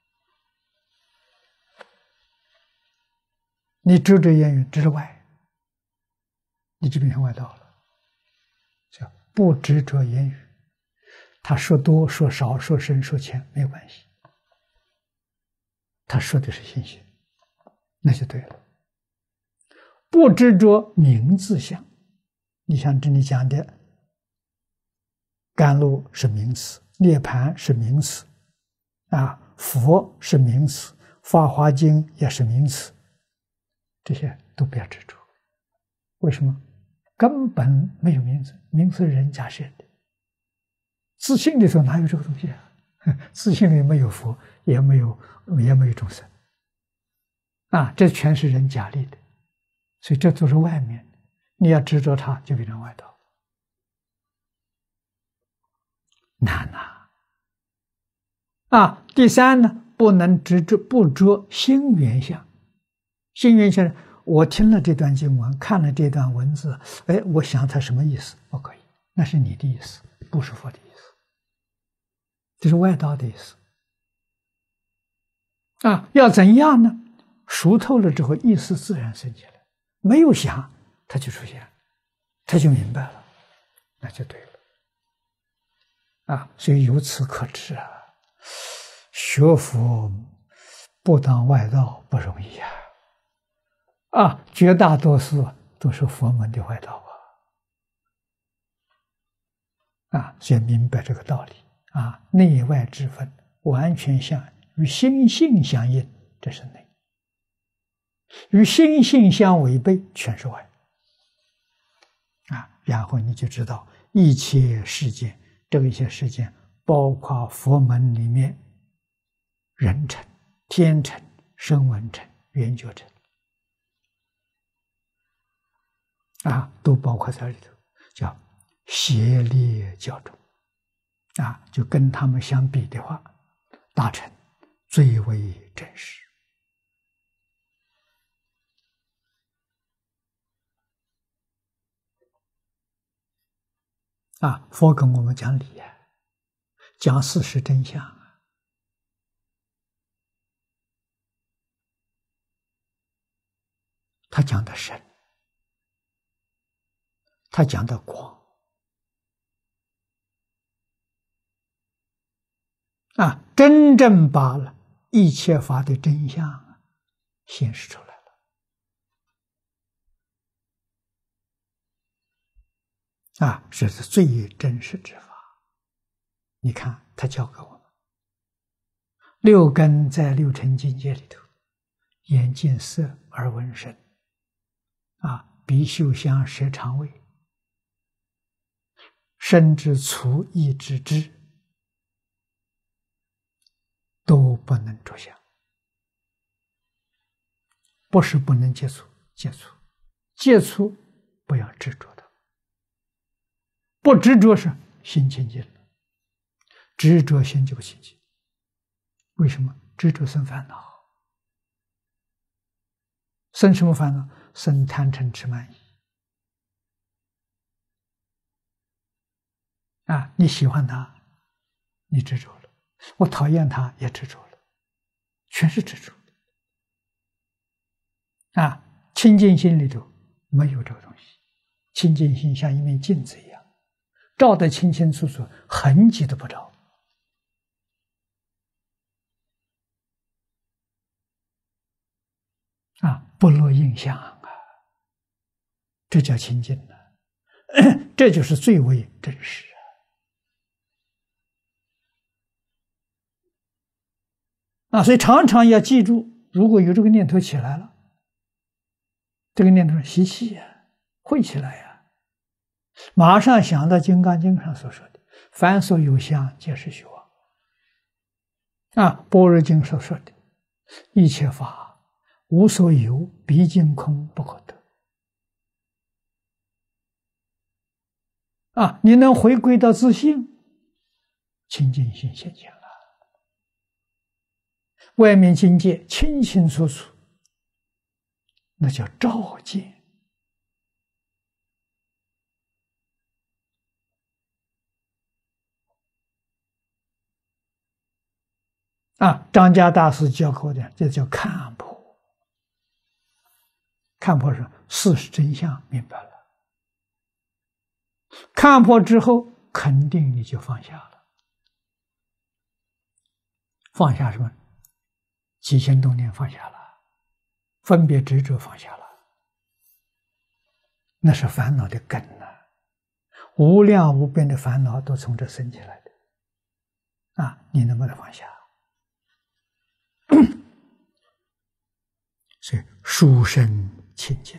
你执着言语之外，你就变成外道了。叫不执着言语，他说多说少说深说浅没有关系，他说的是信心，那就对了。不执着名字相，你像这里讲的甘露是名词，涅盘是名词啊，佛是名词，法华经也是名词，这些都不要执着。为什么？根本没有名字，名字是人假设的。自信里头哪有这个东西啊？自信里没有佛，也没有也没有众生啊，这全是人假立的，所以这都是外面，你要执着它，就变成外道，难呐！啊，第三呢，不能执着不着心缘相。心缘相，我听了这段经文，看了这段文字，哎，我想它什么意思？不可以，那是你的意思，不是佛的意思，这是外道的意思。啊，要怎样呢？熟透了之后，意识自然生起来，没有想，它就出现，它就明白了，那就对了。啊，所以由此可知啊，学佛不当外道不容易啊！啊，绝大多数都是佛门的外道啊！啊，所以明白这个道理啊，内外之分完全相与心性相应，这是内；与心性相违背，全是外。啊，然后你就知道一切世间。这一些事件包括佛门里面人乘、天乘、声闻乘、缘觉乘啊，都包括在里头，叫邪劣教中啊，就跟他们相比的话，大乘最为真实啊。佛跟我们讲理啊，讲事实真相啊，他讲的深，他讲的广啊，真正把了一切法的真相显示出来了啊，这是最真实之法。你看他教给我们六根在六尘境界里头，眼见色，耳闻声啊，鼻嗅香，舌尝味身之粗意之知，都不能着相。不是不能接触，接触，接触不要执着的，不执着是心清净了，执着心就不清净。为什么？执着生烦恼，生什么烦恼？生贪嗔痴慢疑。啊，你喜欢他，你执着了；我讨厌他，也执着了，全是执着。啊，清净心里头没有这个东西，清净心像一面镜子一样，照得清清楚楚，痕迹都不着。啊，不落印象啊，这叫清净了，这就是最为真实啊！啊，所以常常要记住，如果有这个念头起来了，这个念头是习气呀，会起来呀，马上想到《金刚经》上所说的“凡所有相，皆是虚妄”。啊，《般若经》所说的“一切法无所有，毕竟空，不可得”。啊，你能回归到自信，清净心现前了，外面境界清清楚楚，那叫照见。啊，张家大师教给我的，这叫看破。看破是事实真相明白了，看破之后，肯定你就放下了。放下什么？起心动念放下了，分别执着放下了，那是烦恼的根呐、啊，无量无边的烦恼都从这生起来的。啊，你能不能放下？所以殊胜清净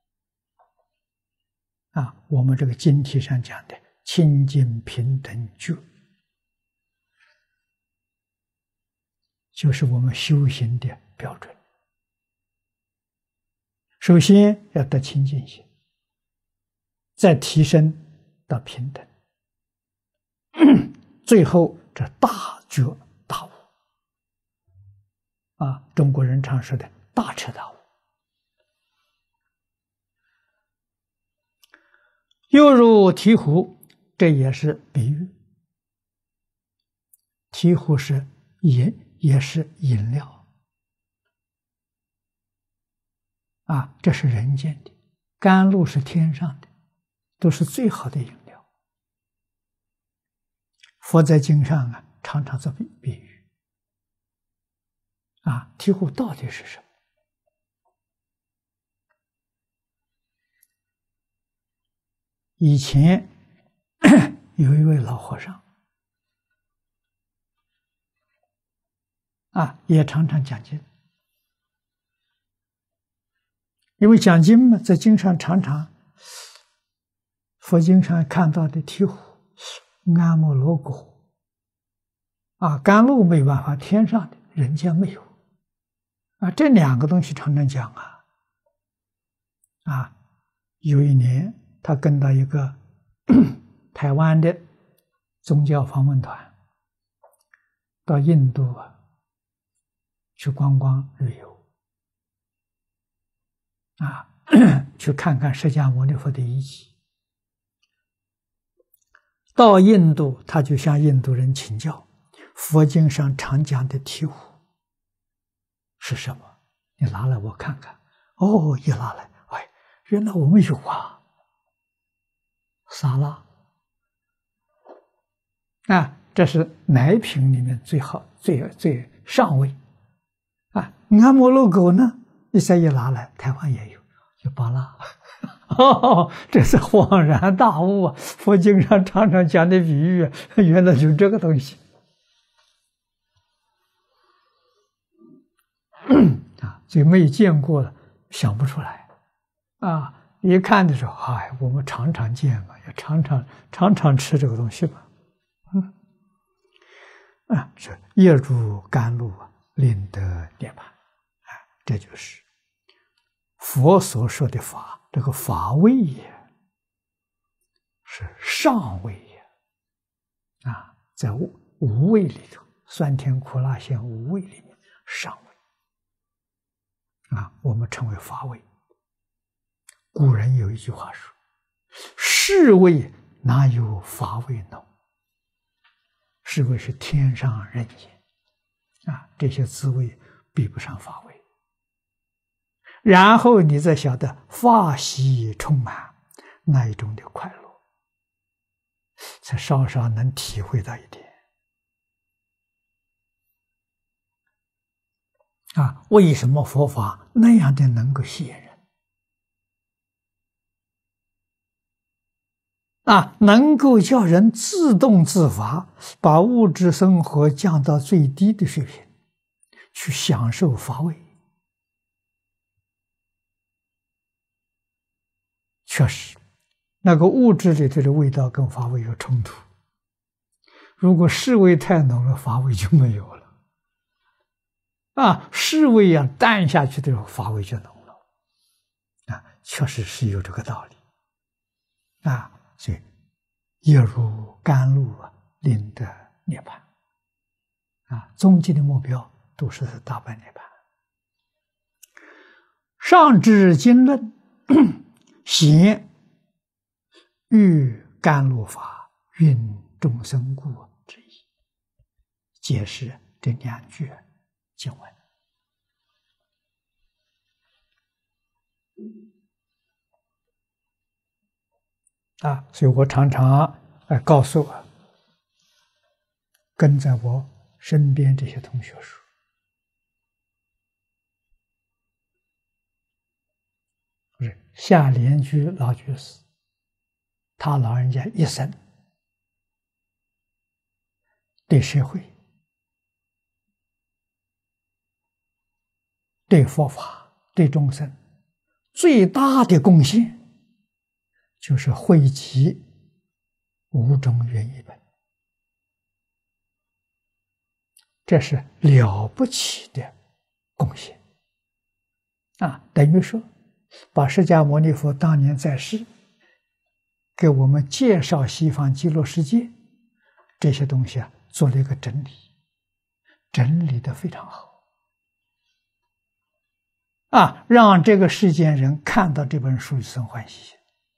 啊，我们这个经题上讲的清净平等觉，就是我们修行的标准。首先要得清净心，再提升到平等，最后这大觉大悟啊，中国人常说的大彻大悟。又如醍醐，这也是比喻。醍醐是饮，也是饮料啊，这是人间的，甘露是天上的，都是最好的饮料。佛在经上啊，常常做比比喻啊，醍醐到底是什么？以前有一位老和尚啊，也常常讲经，因为讲经嘛，在经上常常佛经上看到的醍醐、阿摩罗果啊，甘露没办法，天上的人间没有啊，这两个东西常常讲啊啊，有一年。他跟到一个台湾的宗教访问团到印度啊去观光旅游啊，去看看释迦牟尼佛的遗迹。到印度，他就向印度人请教佛经上常讲的醍醐是什么？你拿来我看看。哦，一拿来，哎，原来我们有啊。沙拉啊，这是奶品里面最好、最最上位啊。阿摩罗果呢，一再一拿来，台湾也有，就巴拉。哦，这是恍然大悟啊！佛经上常常讲的比喻，原来就这个东西啊，所以没见过的，想不出来啊。 一看的时候，哎，我们常常见嘛，也常常常常吃这个东西嘛，嗯，啊，是业入甘露啊，令得涅槃，啊，这就是佛所说的法，这个法位也是上位也，啊，在无无位里头，酸甜苦辣咸无味里面上位，啊，我们称为法位。古人有一句话说：“是味哪有法味浓？”是味是天上人间，啊，这些滋味比不上法味。然后你再晓得法喜充满那一种的快乐，才稍稍能体会到一点。啊，为什么佛法那样的能够吸引人？啊，能够叫人自动自发，把物质生活降到最低的水平，去享受法味。确实，那个物质里头的味道跟法味有冲突。如果世味太浓了，法味就没有了。啊，世味要淡下去的时候，法味就浓了。啊，确实是有这个道理。啊，所以业入甘露啊，令得涅槃。啊，终极的目标都是大般涅槃。上至经论，显欲甘露法，运众生故之意，解释这两句经文。啊，所以我常常来告诉我跟在我身边这些同学说，不是夏莲居老居士，他老人家一生对社会、对佛法、对众生最大的贡献，就是汇集五种原译本，这是了不起的贡献啊！等于说，把释迦牟尼佛当年在世给我们介绍西方极乐世界这些东西啊，做了一个整理，整理的非常好啊，让这个世间人看到这本书生欢喜。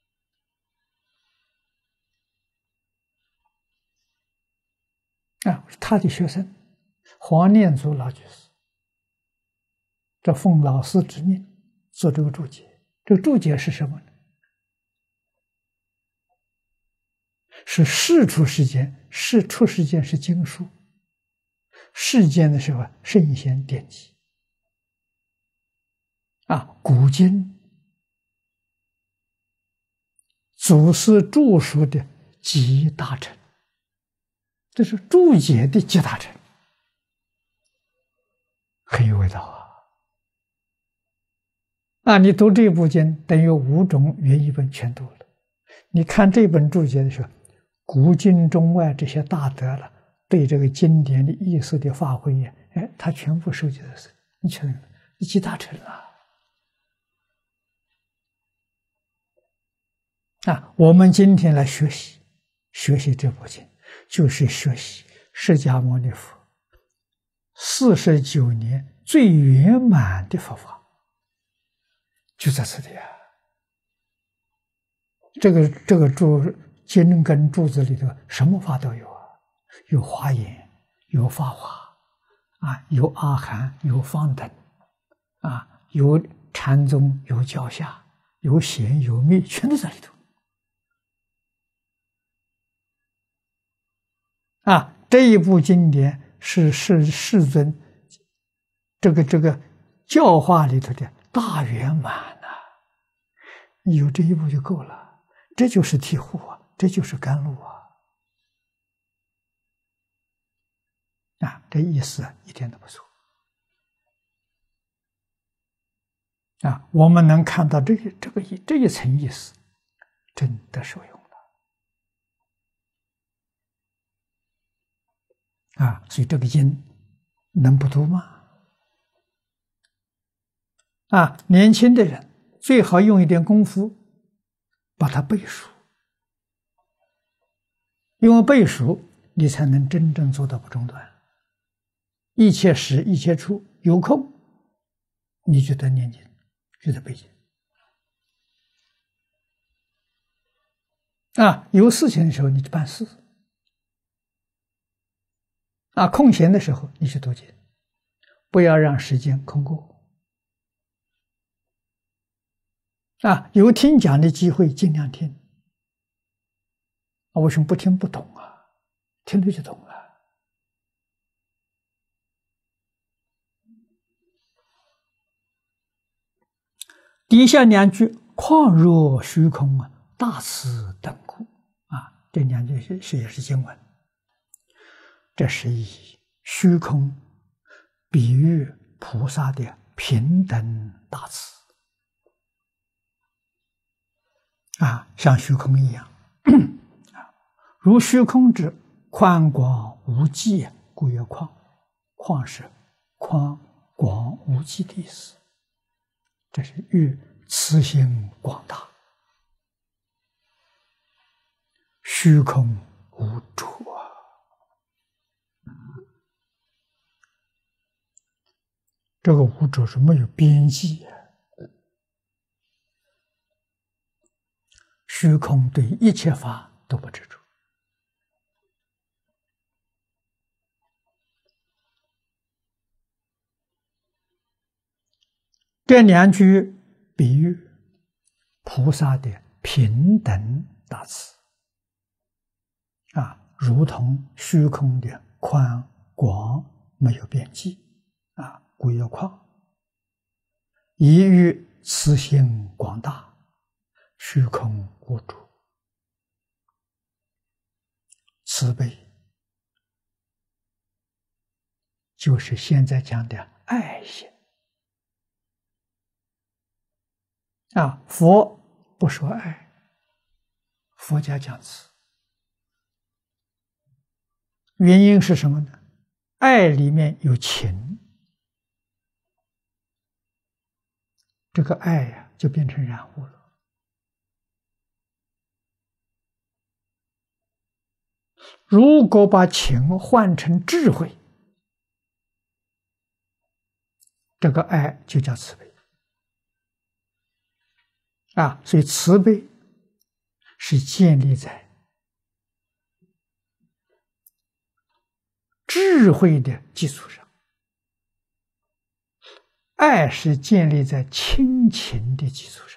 啊，他的学生黄念祖老居士，这奉老师之命做这个注解。这个注解是什么呢？是世出世间，世出世间是经书，世间的时候圣贤典籍啊，古今祖师著书的集大成，这是注解的集大成，很有味道啊！啊，你读这部经，等于五种原译本全读了。你看这本注解的时候，古今中外这些大德了，对这个经典的意思的发挥呀，哎，他全部收集的是，你全集大成了。啊，我们今天来学习，学习这部经，就是学习释迦牟尼佛四十九年最圆满的佛法，就在此地啊。这个这个注经跟注子里头，什么法都有啊，有华严，有法华，啊，有阿含，有方等，啊，有禅宗，有教下，有显有密，全都在里头。啊，这一部经典是世世尊这个这个教化里头的大圆满呐、啊，有这一部就够了，这就是醍醐啊，这就是甘露啊！啊，这意思一点都不错。 啊，我们能看到这个这个一这一层意思，真的受用了啊！所以这个经能不读吗？啊，年轻的人最好用一点功夫把它背熟，因为背熟你才能真正做到不中断。一切时一切处，有空你就得念经，就得背经。啊，有事情的时候你就办事。啊，空闲的时候你去读经，不要让时间空过。啊，有听讲的机会尽量听。啊，为什么不听不懂啊？听了就懂了。底下两句“况若虚空啊，大慈等故”啊，这两句是是也是经文。这是以虚空比喻菩萨的平等大慈啊，像虚空一样啊，如虚空之宽广无际，故曰旷。旷是宽广无际的意思。这是喻慈心广大，虚空无主啊！这个无主是没有边际啊！虚空对一切法都不执着。这两句比喻菩萨的平等大慈啊，如同虚空的宽广没有边际啊，故曰旷。以喻慈心广大，虚空无主。慈悲就是现在讲的爱心啊，佛不说爱，佛家讲慈。原因是什么呢？爱里面有情，这个爱呀、啊、就变成染污了。如果把情换成智慧，这个爱就叫慈悲啊。所以慈悲是建立在智慧的基础上，爱是建立在亲情的基础上，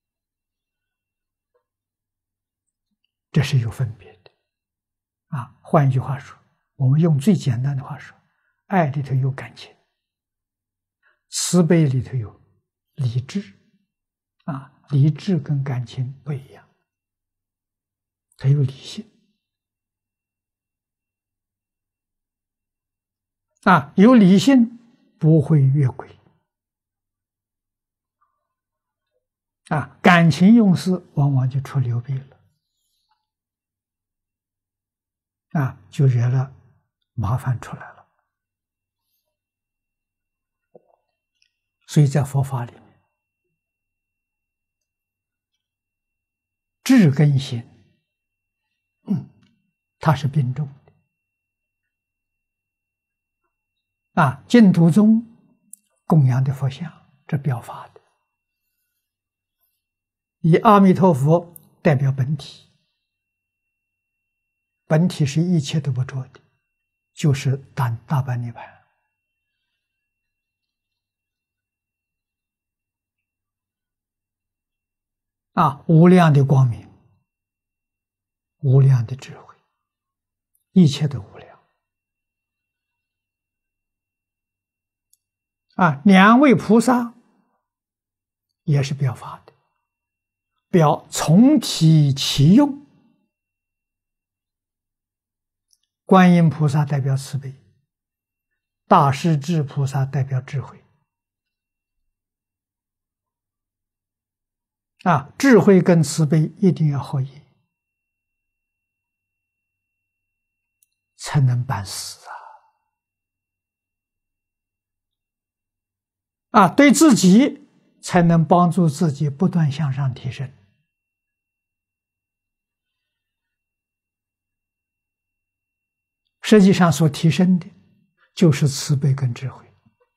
这是有分别的啊。换一句话说，我们用最简单的话说，爱里头有感情，慈悲里头有理智啊。理智跟感情不一样，它有理性啊，有理性不会越轨啊，感情用事往往就出流弊了啊，就惹了麻烦出来了。所以在佛法里面，智跟心，嗯，它是并重的啊。净土宗供养的佛像，这表法的，以阿弥陀佛代表本体，本体是一切都不着的，就是大大般涅槃啊，无量的光明，无量的智慧，一切都无量啊。两位菩萨也是表法的，表从体起用。观音菩萨代表慈悲，大势至菩萨代表智慧啊，智慧跟慈悲一定要合一，才能办事啊！啊，对自己才能帮助自己不断向上提升。实际上所提升的就是慈悲跟智慧。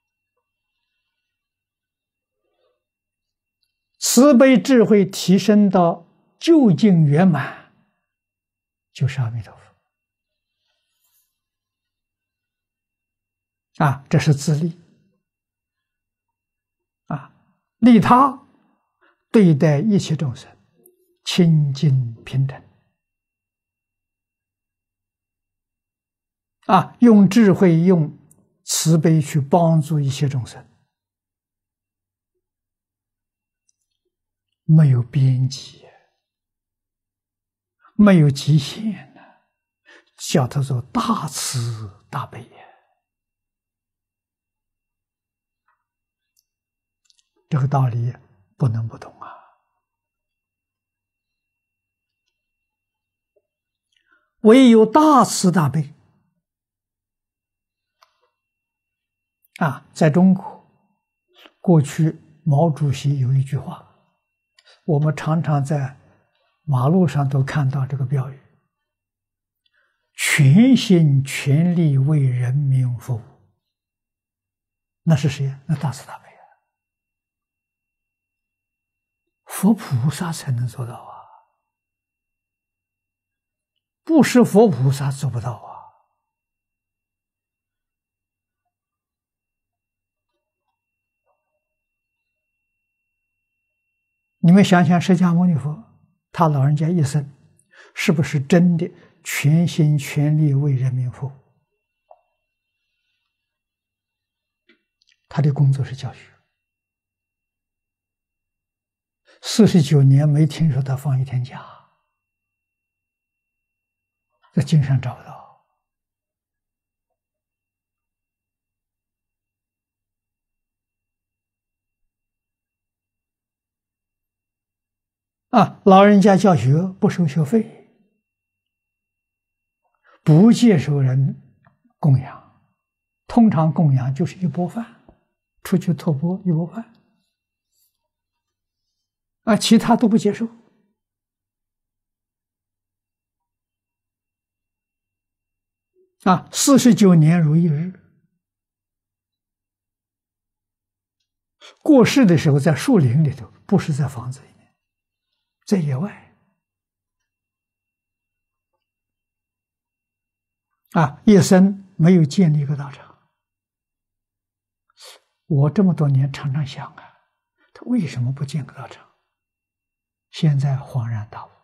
慈悲智慧提升到究竟圆满，就是阿弥陀佛。啊，这是自利。啊，利他，对待一切众生，清净平等。啊，用智慧、用慈悲去帮助一切众生，没有边际，没有极限的，叫他做大慈大悲呀。这个道理不能不懂啊！唯有大慈大悲啊，在中国过去毛主席有一句话，我们常常在马路上都看到这个标语：全心全力为人民服务。那是谁？那大慈大悲啊！佛菩萨才能做到啊，不是佛菩萨做不到啊。你们想想，释迦牟尼佛他老人家一生是不是真的全心全力为人民服务？他的工作是教学，四十九年没听说他放一天假，在经上找不到。啊，老人家教学不收学费，不接受人供养，通常供养就是一钵饭，出去托钵一钵饭，啊，其他都不接受。啊，四十九年如一日。过世的时候在树林里头，不是在房子里面，在野外。啊，一生没有建立一个道场。我这么多年常常想啊，他为什么不建个道场？现在恍然大悟，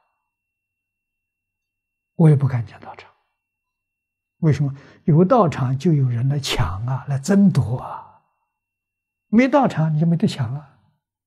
我也不敢建道场。为什么？有道场就有人来抢啊，来争夺啊。没道场你就没得抢了。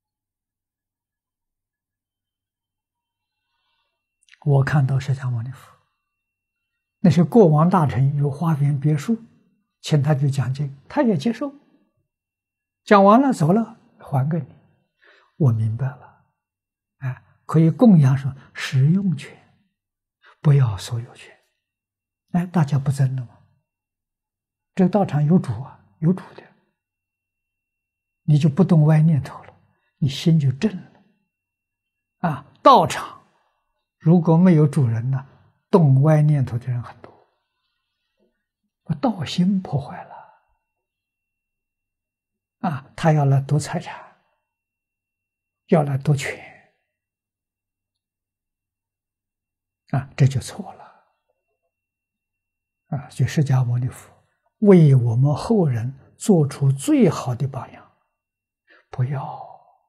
我看到释迦牟尼佛那些国王大臣有花园别墅，请他去讲经，他也接受。讲完了走了，还给你。我明白了，哎，可以供养上使用权，不要所有权。哎，大家不争了吗？这个道场有主啊，有主的，你就不动歪念头了，你心就正了。啊，道场如果没有主人呢，动歪念头的人很多，把道心破坏了。啊，他要来夺财产，要来夺权，啊，这就错了。啊，所以释迦牟尼佛为我们后人做出最好的榜样。不要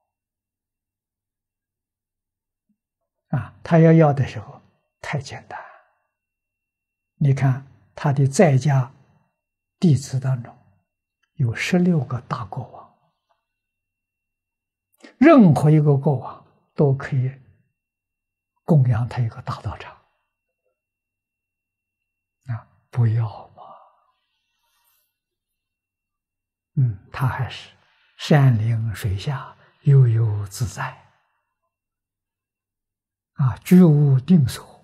啊，他要要的时候太简单。你看他的在家弟子当中有十六个大国王，任何一个国王都可以供养他一个大道场啊，不要嘛。嗯，他还是山林水下悠悠自在啊，居无定所，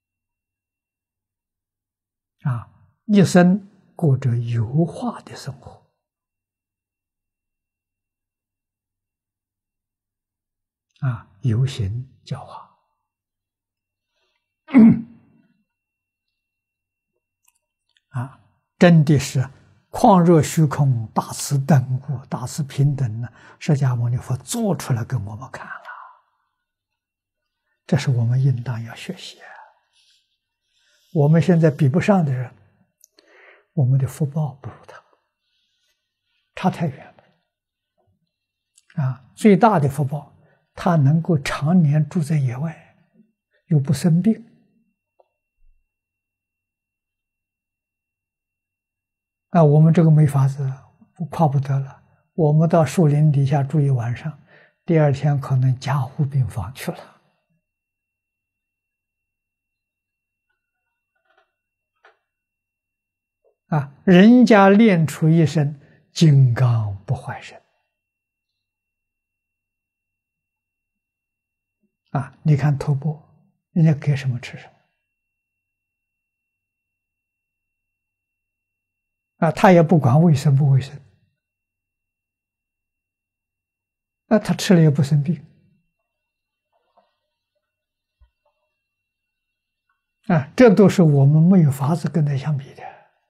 啊，一生过着油化的生活，啊，有形教化。啊，真的是旷若虚空，大慈等故，大慈平等呢。释迦牟尼佛做出来给我们看了，这是我们应当要学习。我们现在比不上的人，我们的福报不如他，差太远了。啊，最大的福报，他能够常年住在野外，又不生病。啊，我们这个没法子，跨不得了。我们到树林底下住一晚上，第二天可能加护病房去了。啊，人家练出一身金刚不坏身。啊，你看托钵，人家给什么吃什么。啊，他也不管卫生不卫生，那他吃了也不生病，啊，这都是我们没有法子跟他相比的。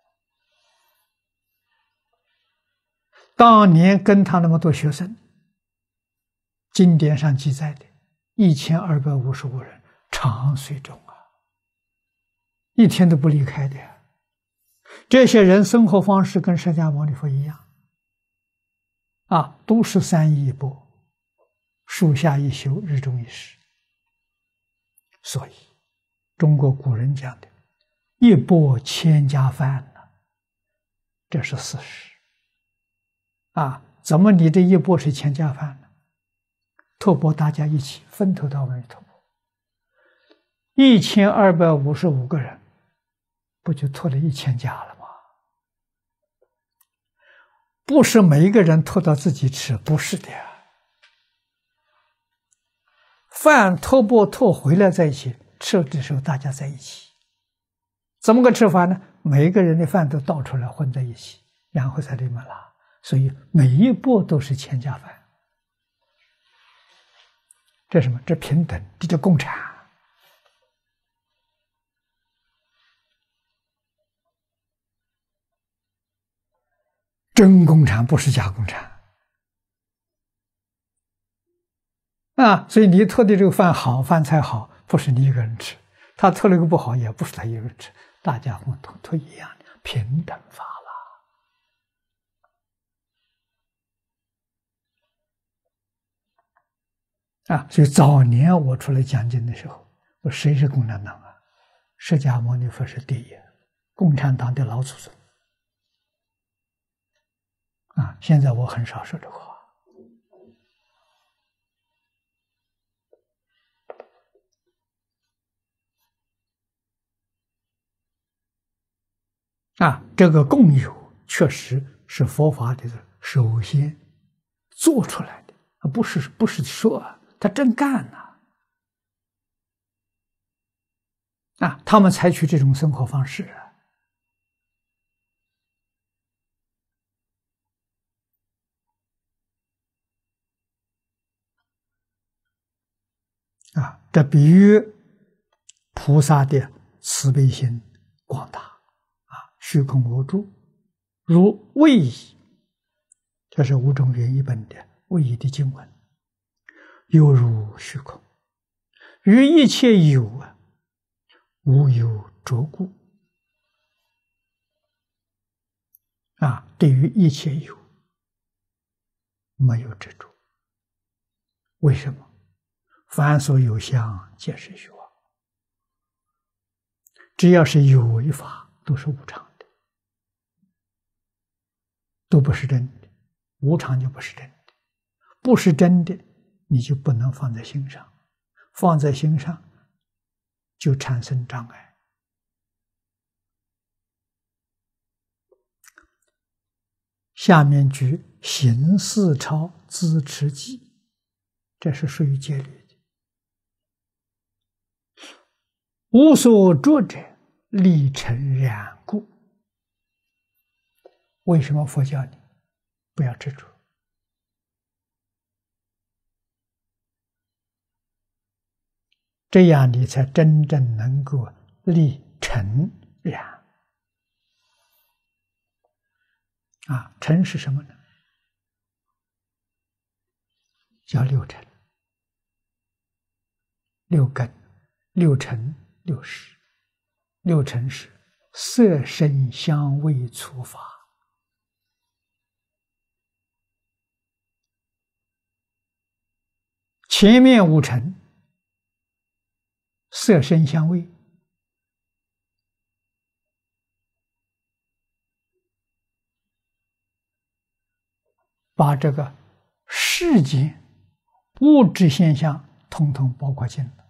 当年跟他那么多学生，经典上记载的一千二百五十五人常随众啊，一天都不离开的。这些人生活方式跟释迦牟尼佛一样，啊，都是三衣一钵，树下一宿，日中一食。所以，中国古人讲的“一钵千家饭”呢，这是事实。啊，怎么你这一钵是千家饭呢？托钵大家一起分头到位托钵，一千二百五十五个人，不就托了一千家了吗？不是每一个人托到自己吃，不是的呀。饭托钵托回来在一起吃的时候，大家在一起，怎么个吃法呢？每一个人的饭都倒出来混在一起，然后在里面拉，所以每一钵都是千家饭。这什么？这平等，这叫共产。真共产不是假共产啊！所以你托的这个饭好，饭菜好，不是你一个人吃；他托了个不好，也不是他一个人吃，大家共同托一样的平等法了啊！所以早年我出来讲经的时候，我谁是共产党啊？释迦牟尼佛是第一，共产党的老祖宗。啊，现在我很少说这话。啊，这个共有确实是佛法的首先做出来的，啊，不是不是说，他真干呐！啊，他们采取这种生活方式啊。啊，这比喻菩萨的慈悲心广大啊，虚空无住，如位移，这是五种原译本的位移的经文，犹如虚空，于一切有啊，无有着故啊，对于一切有没有执着，为什么？凡所有相，皆是虚妄。只要是有为法，都是无常的，都不是真的。无常就不是真的，不是真的，你就不能放在心上，放在心上就产生障碍。下面举行四超资持记，这是属于戒律。 无所着者，立成然故。为什么佛教你不要执着？这样你才真正能够立成然。啊，成是什么呢？叫六尘、六根、六尘、六识。六尘是色声香味触法，前面五尘，色声香味，把这个世间物质现象统统包括进来。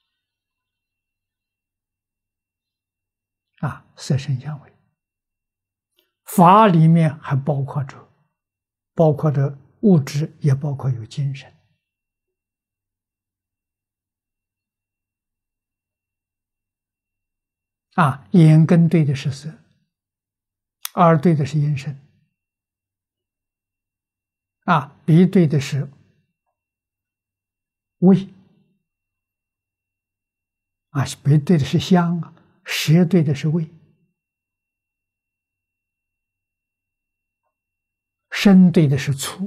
啊，色声香味，法里面还包括着，包括着物质，也包括有精神。啊，眼根对的是色，耳对的是音声，啊，鼻对的是味，啊，鼻对的是香啊。舌对的是味，身对的是触，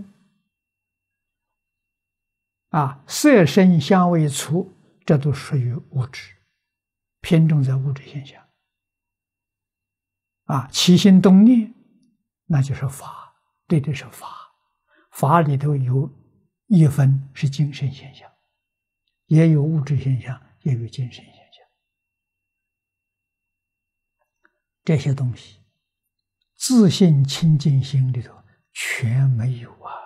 啊，色声香味触，这都属于物质，偏重在物质现象。啊，起心动念，那就是法，对的是法，法里头有一分是精神现象，也有物质现象，也有精神现象。这些东西，自信清净心里头全没有啊！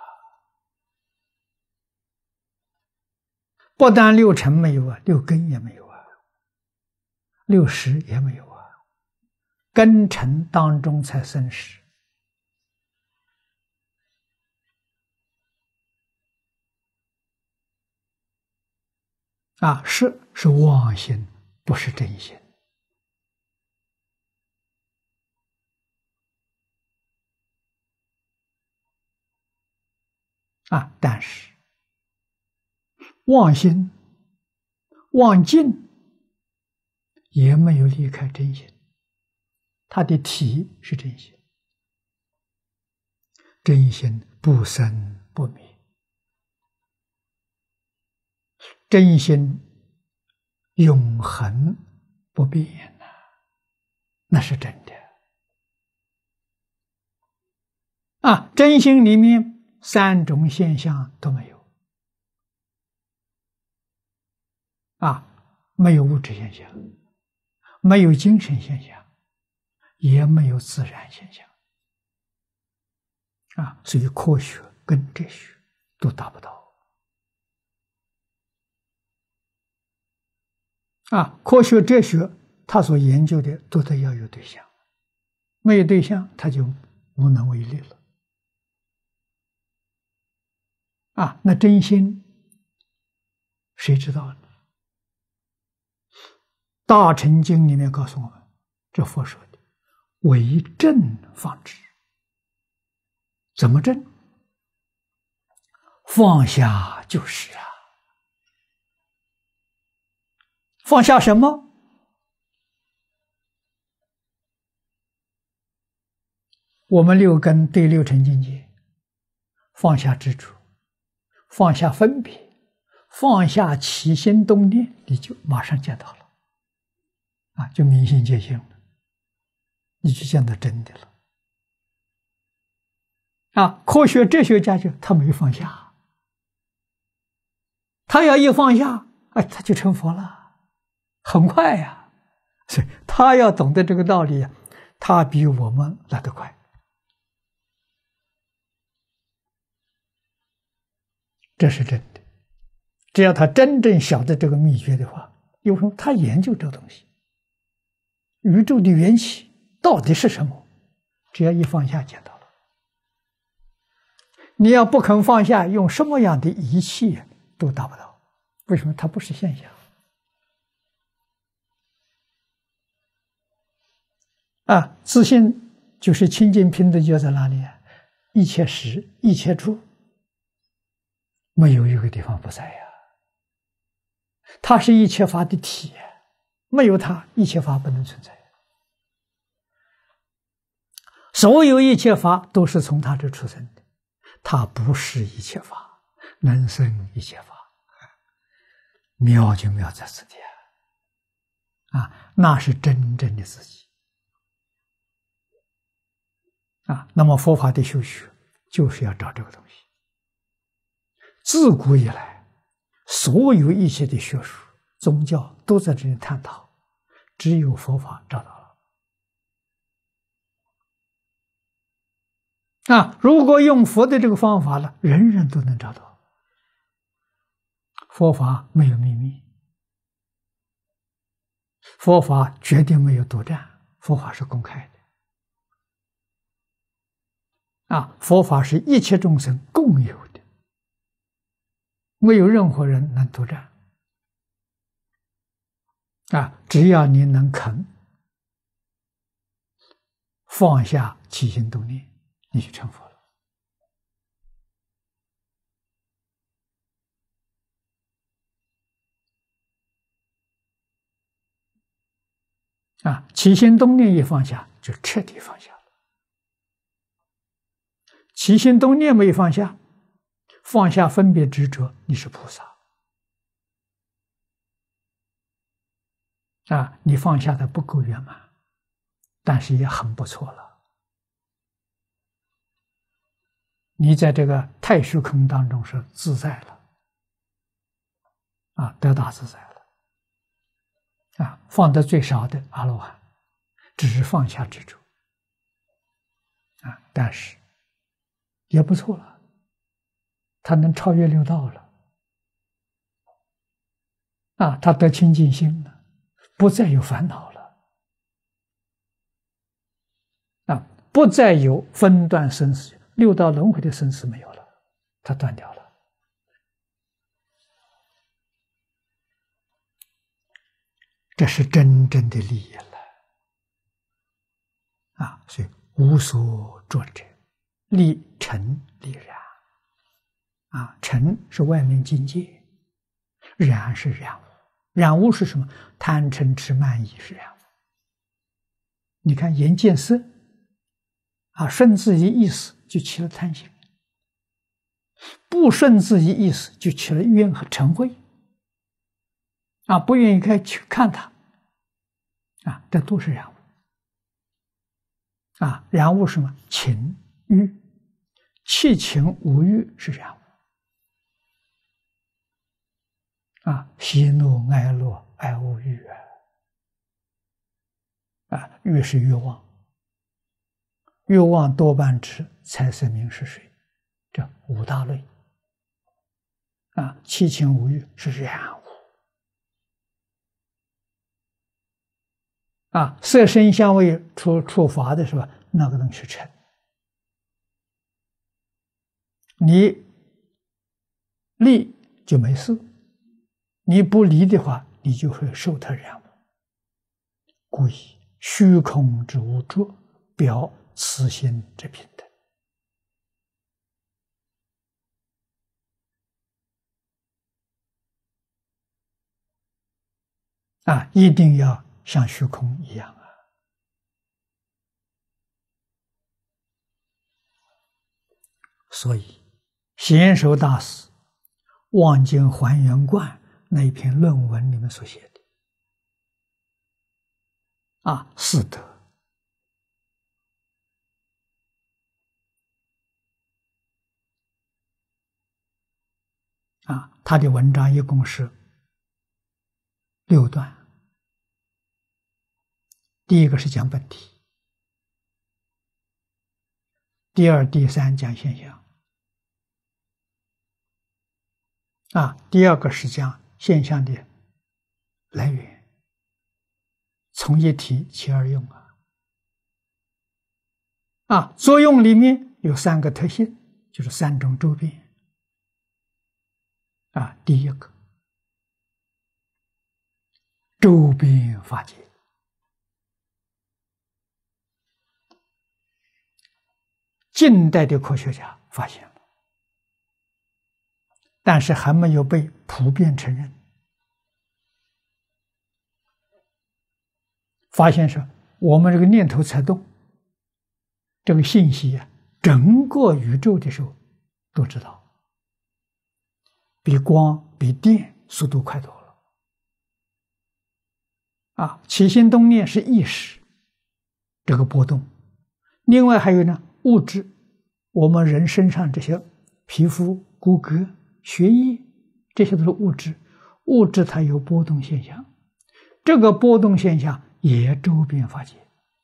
不但六尘没有啊，六根也没有啊，六识也没有啊，根尘当中才生识。啊，识是妄心，不是真心。啊，但是妄心、妄境也没有离开真心，它的体是真心，真心不生不灭，真心永恒不变呐，那是真的。啊，真心里面三种现象都没有，啊，没有物质现象，没有精神现象，也没有自然现象，啊，所以科学跟哲学都达不到。啊，科学哲学他所研究的都得要有对象，没有对象他就无能为力了。啊，那真心谁知道呢？大乘经里面告诉我们，这佛说的为正方知。怎么正？放下就是啊。放下什么？我们六根对六尘境界，放下执着，放下分别，放下起心动念，你就马上见到了，啊，就明心见性了，你就见到真的了。啊，科学哲学家就他没放下，他要一放下，哎，他就成佛了，很快呀。所以他要懂得这个道理，他比我们来得快。这是真的。只要他真正晓得这个秘诀的话，有时候他研究这个东西，宇宙的缘起到底是什么？只要一放下，见到了。你要不肯放下，用什么样的仪器都达不到。为什么？它不是现象。 啊，自信就是清净平等，就在哪里啊？一切时、一切处，没有一个地方不在呀。它是一切法的体，没有它，一切法不能存在。所有一切法都是从它这出生的，它不是一切法，能生一切法。妙就妙在此地啊！啊，那是真正的自己啊。那么佛法的修学就是要找这个东西。自古以来，所有一切的学术、宗教都在这里探讨，只有佛法找到了。啊，如果用佛的这个方法呢，人人都能找到。佛法没有秘密，佛法绝对没有独占，佛法是公开的。啊，佛法是一切众生共有的，没有任何人能独占。啊，只要你能肯放下起心动念，你就成佛了。啊，起心动念一放下，就彻底放下了。起心动念没放下，放下分别执着，你是菩萨。啊，你放下的不够圆满，但是也很不错了。你在这个太虚空当中是自在了，啊，得大自在了。啊，放得最少的阿罗汉，只是放下执着，啊，但是也不错了，他能超越六道了，啊，他得清净心了，不再有烦恼了，啊，不再有分段生死，六道轮回的生死没有了，他断掉了。这是真正的利益了，啊，所以无所着者，利尘利染，啊，尘是外面境界，染是染污，染污是什么？贪嗔痴慢疑是染污。你看眼见色，啊，顺自己意思就起了贪心，不顺自己意思就起了怨和嗔恚，啊，不愿意看去看它，啊，这都是染污。啊，染污什么？情欲，七情五欲是染污。啊，喜怒哀乐爱恶欲啊，啊，欲是欲望，欲望多半指财色名食睡，这五大类。啊，七情五欲是染污。啊，色声香味触触法的是吧？那个东西是尘。你离就没事，你不离的话，你就会受它染污。故以虚空之无着，表此心之平等。啊，一定要像虚空一样啊！所以，贤首大师《望经还原观》那一篇论文里面所写的啊，四德啊，他的文章一共是六段。第一个是讲本体，第二、第三讲现象，啊，第二个是讲现象的来源，从一体起而用啊，啊，作用里面有三个特性，就是三种周边，啊，第一个周边法界。 近代的科学家发现了，但是还没有被普遍承认。发现说，我们这个念头才动，这个信息啊，整个宇宙的时候都知道，比光、比电速度快多了。啊，起心动念是意识这个波动，另外还有呢，物质，我们人身上这些皮肤、骨骼、血液，这些都是物质，物质它有波动现象，这个波动现象也周边发节。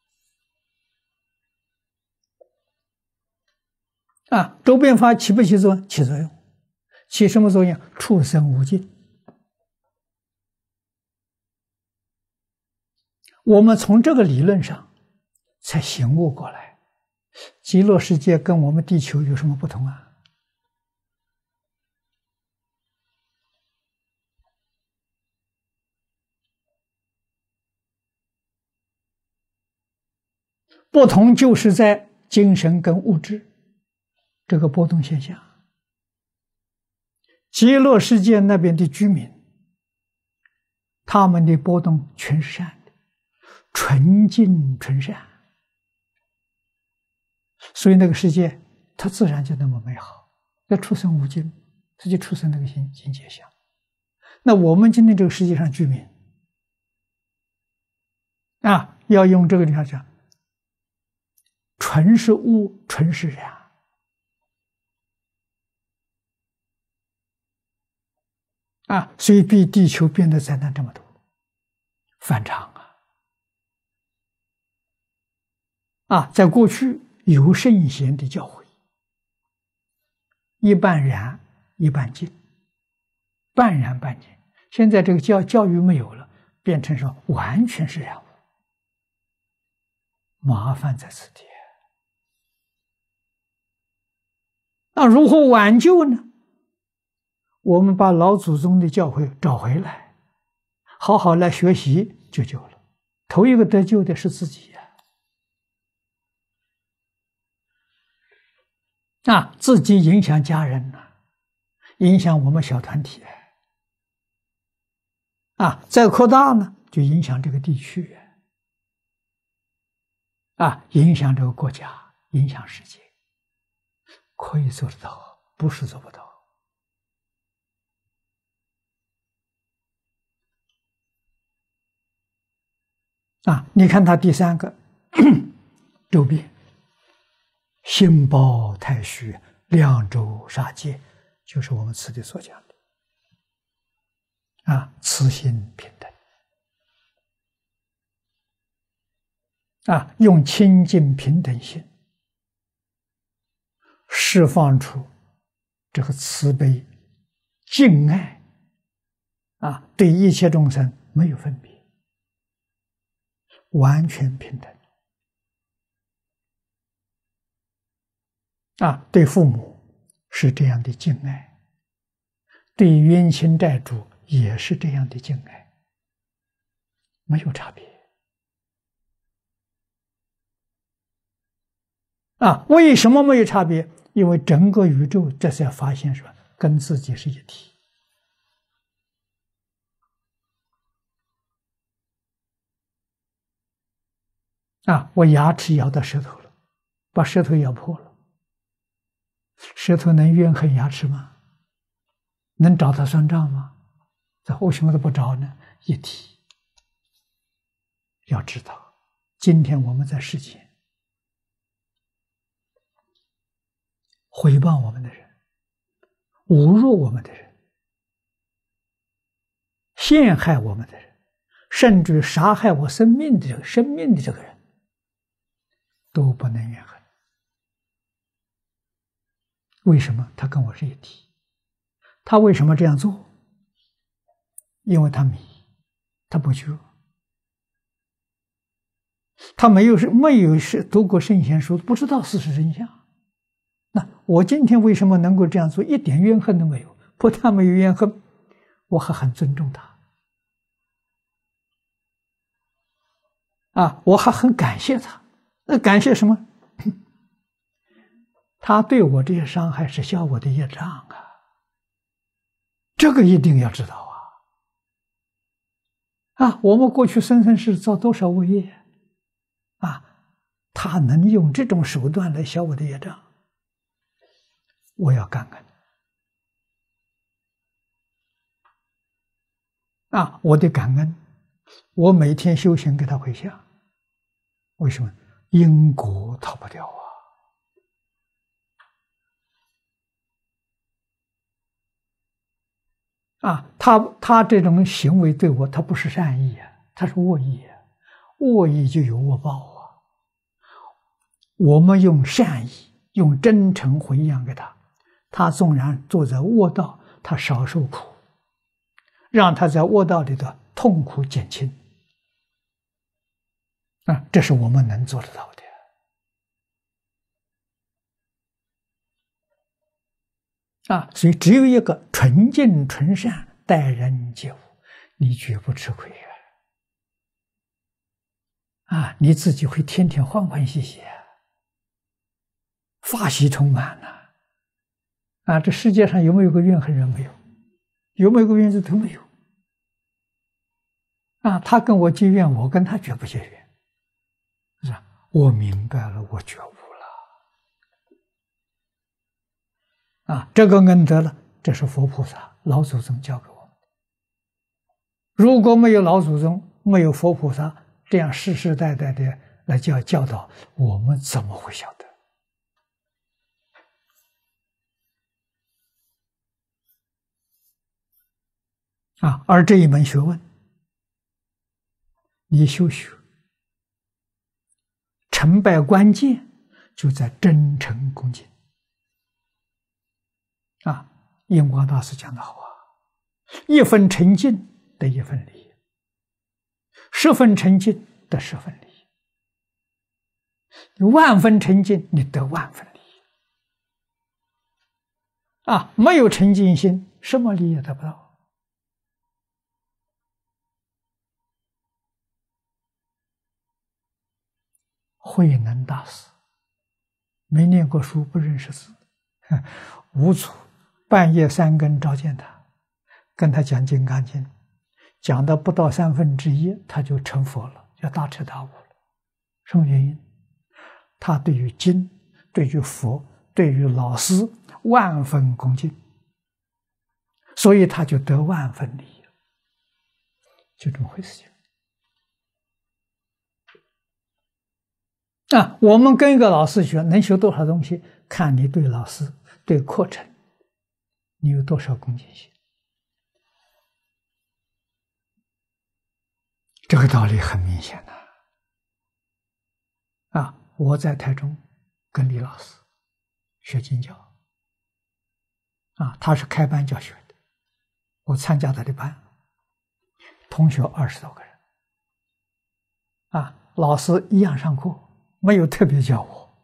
啊，周边发起不起作用？起作用。起什么作用？畜生无尽。我们从这个理论上才醒悟过来，极乐世界跟我们地球有什么不同啊？不同就是在精神跟物质这个波动现象。极乐世界那边的居民，他们的波动全是善的，纯净纯善，所以那个世界它自然就那么美好。那畜生无尽，它就出生那个境境界相。那我们今天这个世界上居民啊，要用这个地方讲，纯是物，纯是染。啊，所以比地球变得灾难这么多，反常啊！啊，在过去有圣贤的教诲，一半染，一半净，半染半净。现在这个教教育没有了，变成说完全是染污，麻烦在此地。那如何挽救呢？我们把老祖宗的教诲找回来，好好来学习就救了。头一个得救的是自己呀！啊，自己影响家人呐、啊，影响我们小团体啊，再扩大呢，就影响这个地区啊，影响这个国家，影响世界。可以做得到，不是做不到。啊，你看他第三个周边，心包太虚，量周杀戒，就是我们此地所讲的啊，慈心平等啊，用清净平等心释放出这个慈悲敬爱啊，对一切众生没有分别，完全平等啊！对父母是这样的敬爱，对冤亲债主也是这样的敬爱，没有差别啊！为什么没有差别？因为整个宇宙这才发现说跟自己是一体啊！我牙齿咬到舌头了，把舌头咬破了，舌头能怨恨牙齿吗？能找他算账吗？这为什么都不找呢？一体。要知道，今天我们在世间毁谤我们的人，侮辱我们的人，陷害我们的人，甚至杀害我生命的这个生命的这个人，都不能怨恨。为什么？他跟我是一体。他为什么这样做？因为他迷，他不觉，他没有是没有是读过圣贤书，不知道事实真相。那我今天为什么能够这样做？一点怨恨都没有，不但没有怨恨，我还很尊重他啊，我还很感谢他。那感谢什么？ 他对我这些伤害是消我的业障啊，这个一定要知道啊！啊，我们过去生生世造多少恶业啊，他能用这种手段来消我的业障，我要感恩啊！我的感恩，我每天修行给他回向，为什么？因果逃不掉啊！啊，他他这种行为对我，他不是善意啊，他是恶意啊，恶意就有恶报啊。我们用善意、用真诚回向给他，他纵然坐在恶道，他少受苦，让他在恶道里的痛苦减轻啊，这是我们能做得到的啊。所以只有一个纯净纯善，待人接物，你绝不吃亏啊！啊，你自己会天天欢欢喜喜，法喜充满了啊！这世界上有没有个怨恨人？没有。有没有个怨字？都没有啊！他跟我结怨，我跟他绝不结怨，是吧？我明白了，我觉悟了啊！这个恩德了，这是佛菩萨、老祖宗教给我们的。如果没有老祖宗，没有佛菩萨这样世世代代的来教教导，我们怎么会晓得？啊，而这一门学问，你修学成败关键就在真诚恭敬。啊，印光大师讲得好啊，一分诚敬得一分利，十分诚敬得十分利，万分诚敬你得万分利。啊，没有诚敬心，什么利也得不到。慧能大师没念过书，不认识字，无处半夜三更召见他，跟他讲《金刚经》，讲到不到三分之一，他就成佛了，就大彻大悟了。什么原因？他对于经、对于佛、对于老师万分恭敬，所以他就得万分利益，就这么回事情。啊，我们跟一个老师学，能学多少东西，看你对老师、对课程，你有多少恭敬心。这个道理很明显的。啊，我在台中跟李老师学经教，啊，他是开班教学的，我参加他的班，同学二十多个人，啊，老师一样上课。没有特别教我，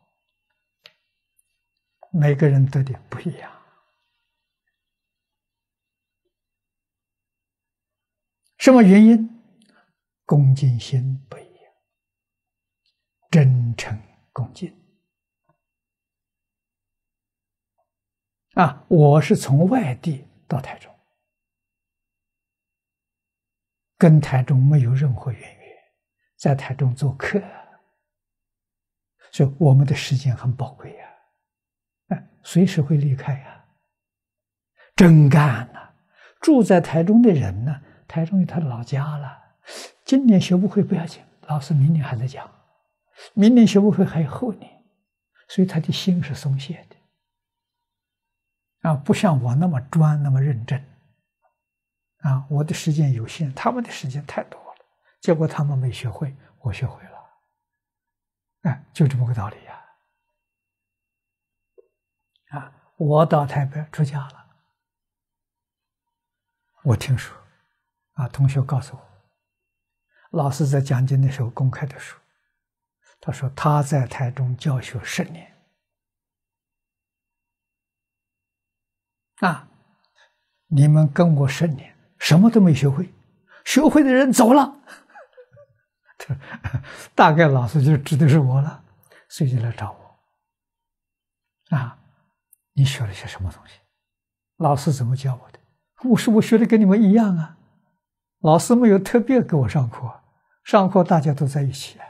每个人得的不一样。什么原因？恭敬心不一样，真诚恭敬。啊，我是从外地到台中，跟台中没有任何渊源，在台中做客。所以我们的时间很宝贵呀、啊，哎，随时会离开呀、啊。真干呐、啊！住在台中的人呢，台中有他的老家了。今年学不会不要紧，老师明年还在讲，明年学不会还有后年，所以他的心是松懈的啊，不像我那么专那么认真啊。我的时间有限，他们的时间太多了，结果他们没学会，我学会了。哎，就这么个道理呀！啊，我到台北出家了，我听说，啊，同学告诉我，老师在讲经的时候公开的说，他说他在台中教学十年，啊，你们跟我十年，什么都没学会，学会的人走了。大概老师就指的是我了，所以就来找我。 啊，你学了些什么东西？老师怎么教我的？我说我学的跟你们一样啊，老师没有特别给我上课，上课大家都在一起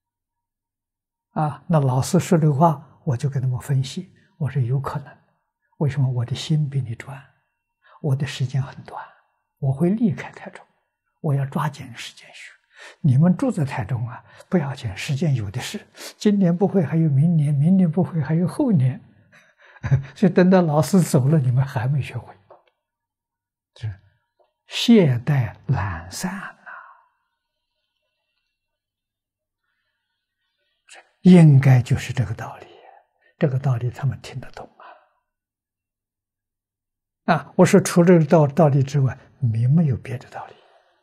啊。那老师说的话，我就给他们分析，我说有可能。为什么？我的心比你专，我的时间很短，我会离开台中，我要抓紧时间学。你们住在台中啊，不要紧，时间有的是，今年不会还有明年，明年不会还有后年，所以等到老师走了，你们还没学会，是懈怠懒散呐、啊，应该就是这个道理，这个道理他们听得懂啊。啊，我说除了这个道道理之外，没没有别的道理。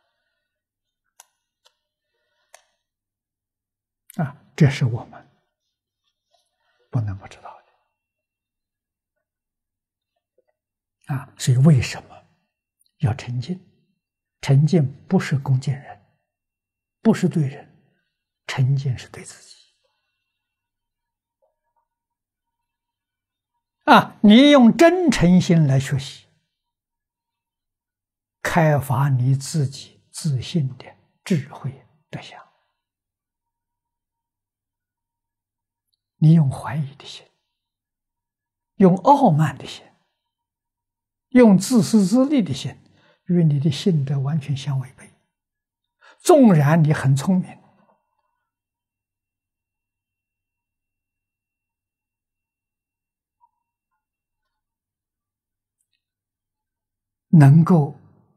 啊，这是我们不能不知道的啊！所以为什么要沉静？沉静不是恭敬人，不是对人，沉静是对自己啊！你用真诚心来学习，开发你自己自信的智慧德相。你用怀疑的心，用傲慢的心，用自私自利的心，与你的性德完全相违背。纵然你很聪明，能够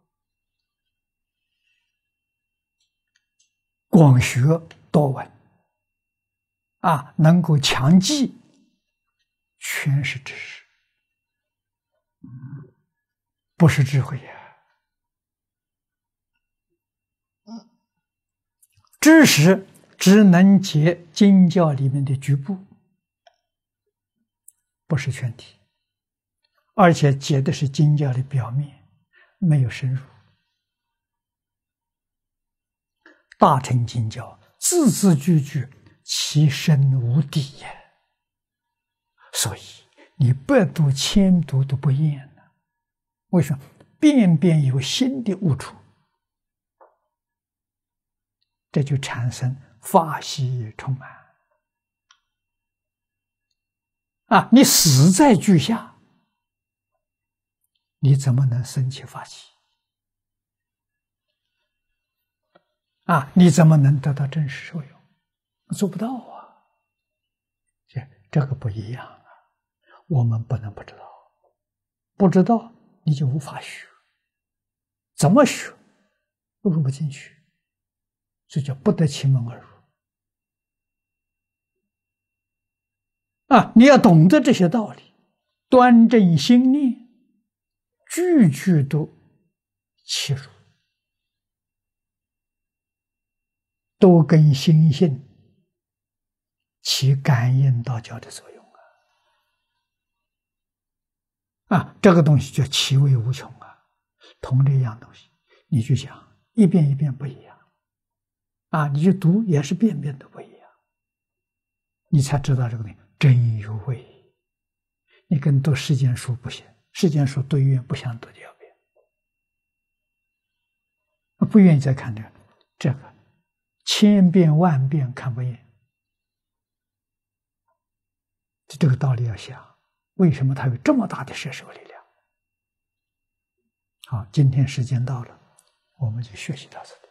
广学多闻啊，能够强记，全是知识，不是智慧呀、啊。知识只能解经教里面的局部，不是全体，而且解的是经教的表面，没有深入。大乘经教字字句句其深无底呀，所以你百读千读都不厌呢。为什么？遍遍有新的悟处，这就产生法喜充满啊！你死在句下，你怎么能生起法喜啊？你怎么能得到真实受用？做不到啊！这这个不一样啊！我们不能不知道，不知道你就无法学，怎么学入不进去，这叫不得其门而入啊！你要懂得这些道理，端正心念，句句都切入，都跟心性起感应道教的作用啊！啊，这个东西叫其味无穷啊！同这样东西，你去想，一遍一遍不一样啊！你去读也是遍遍都不一样，你才知道这个东西真有味。你跟读世间书不行，世间书读一遍不想读第二遍，不愿意再看这个，这个千遍万遍看不厌。这个道理要想，为什么它有这么大的摄受力量？好，今天时间到了，我们就学习到这里。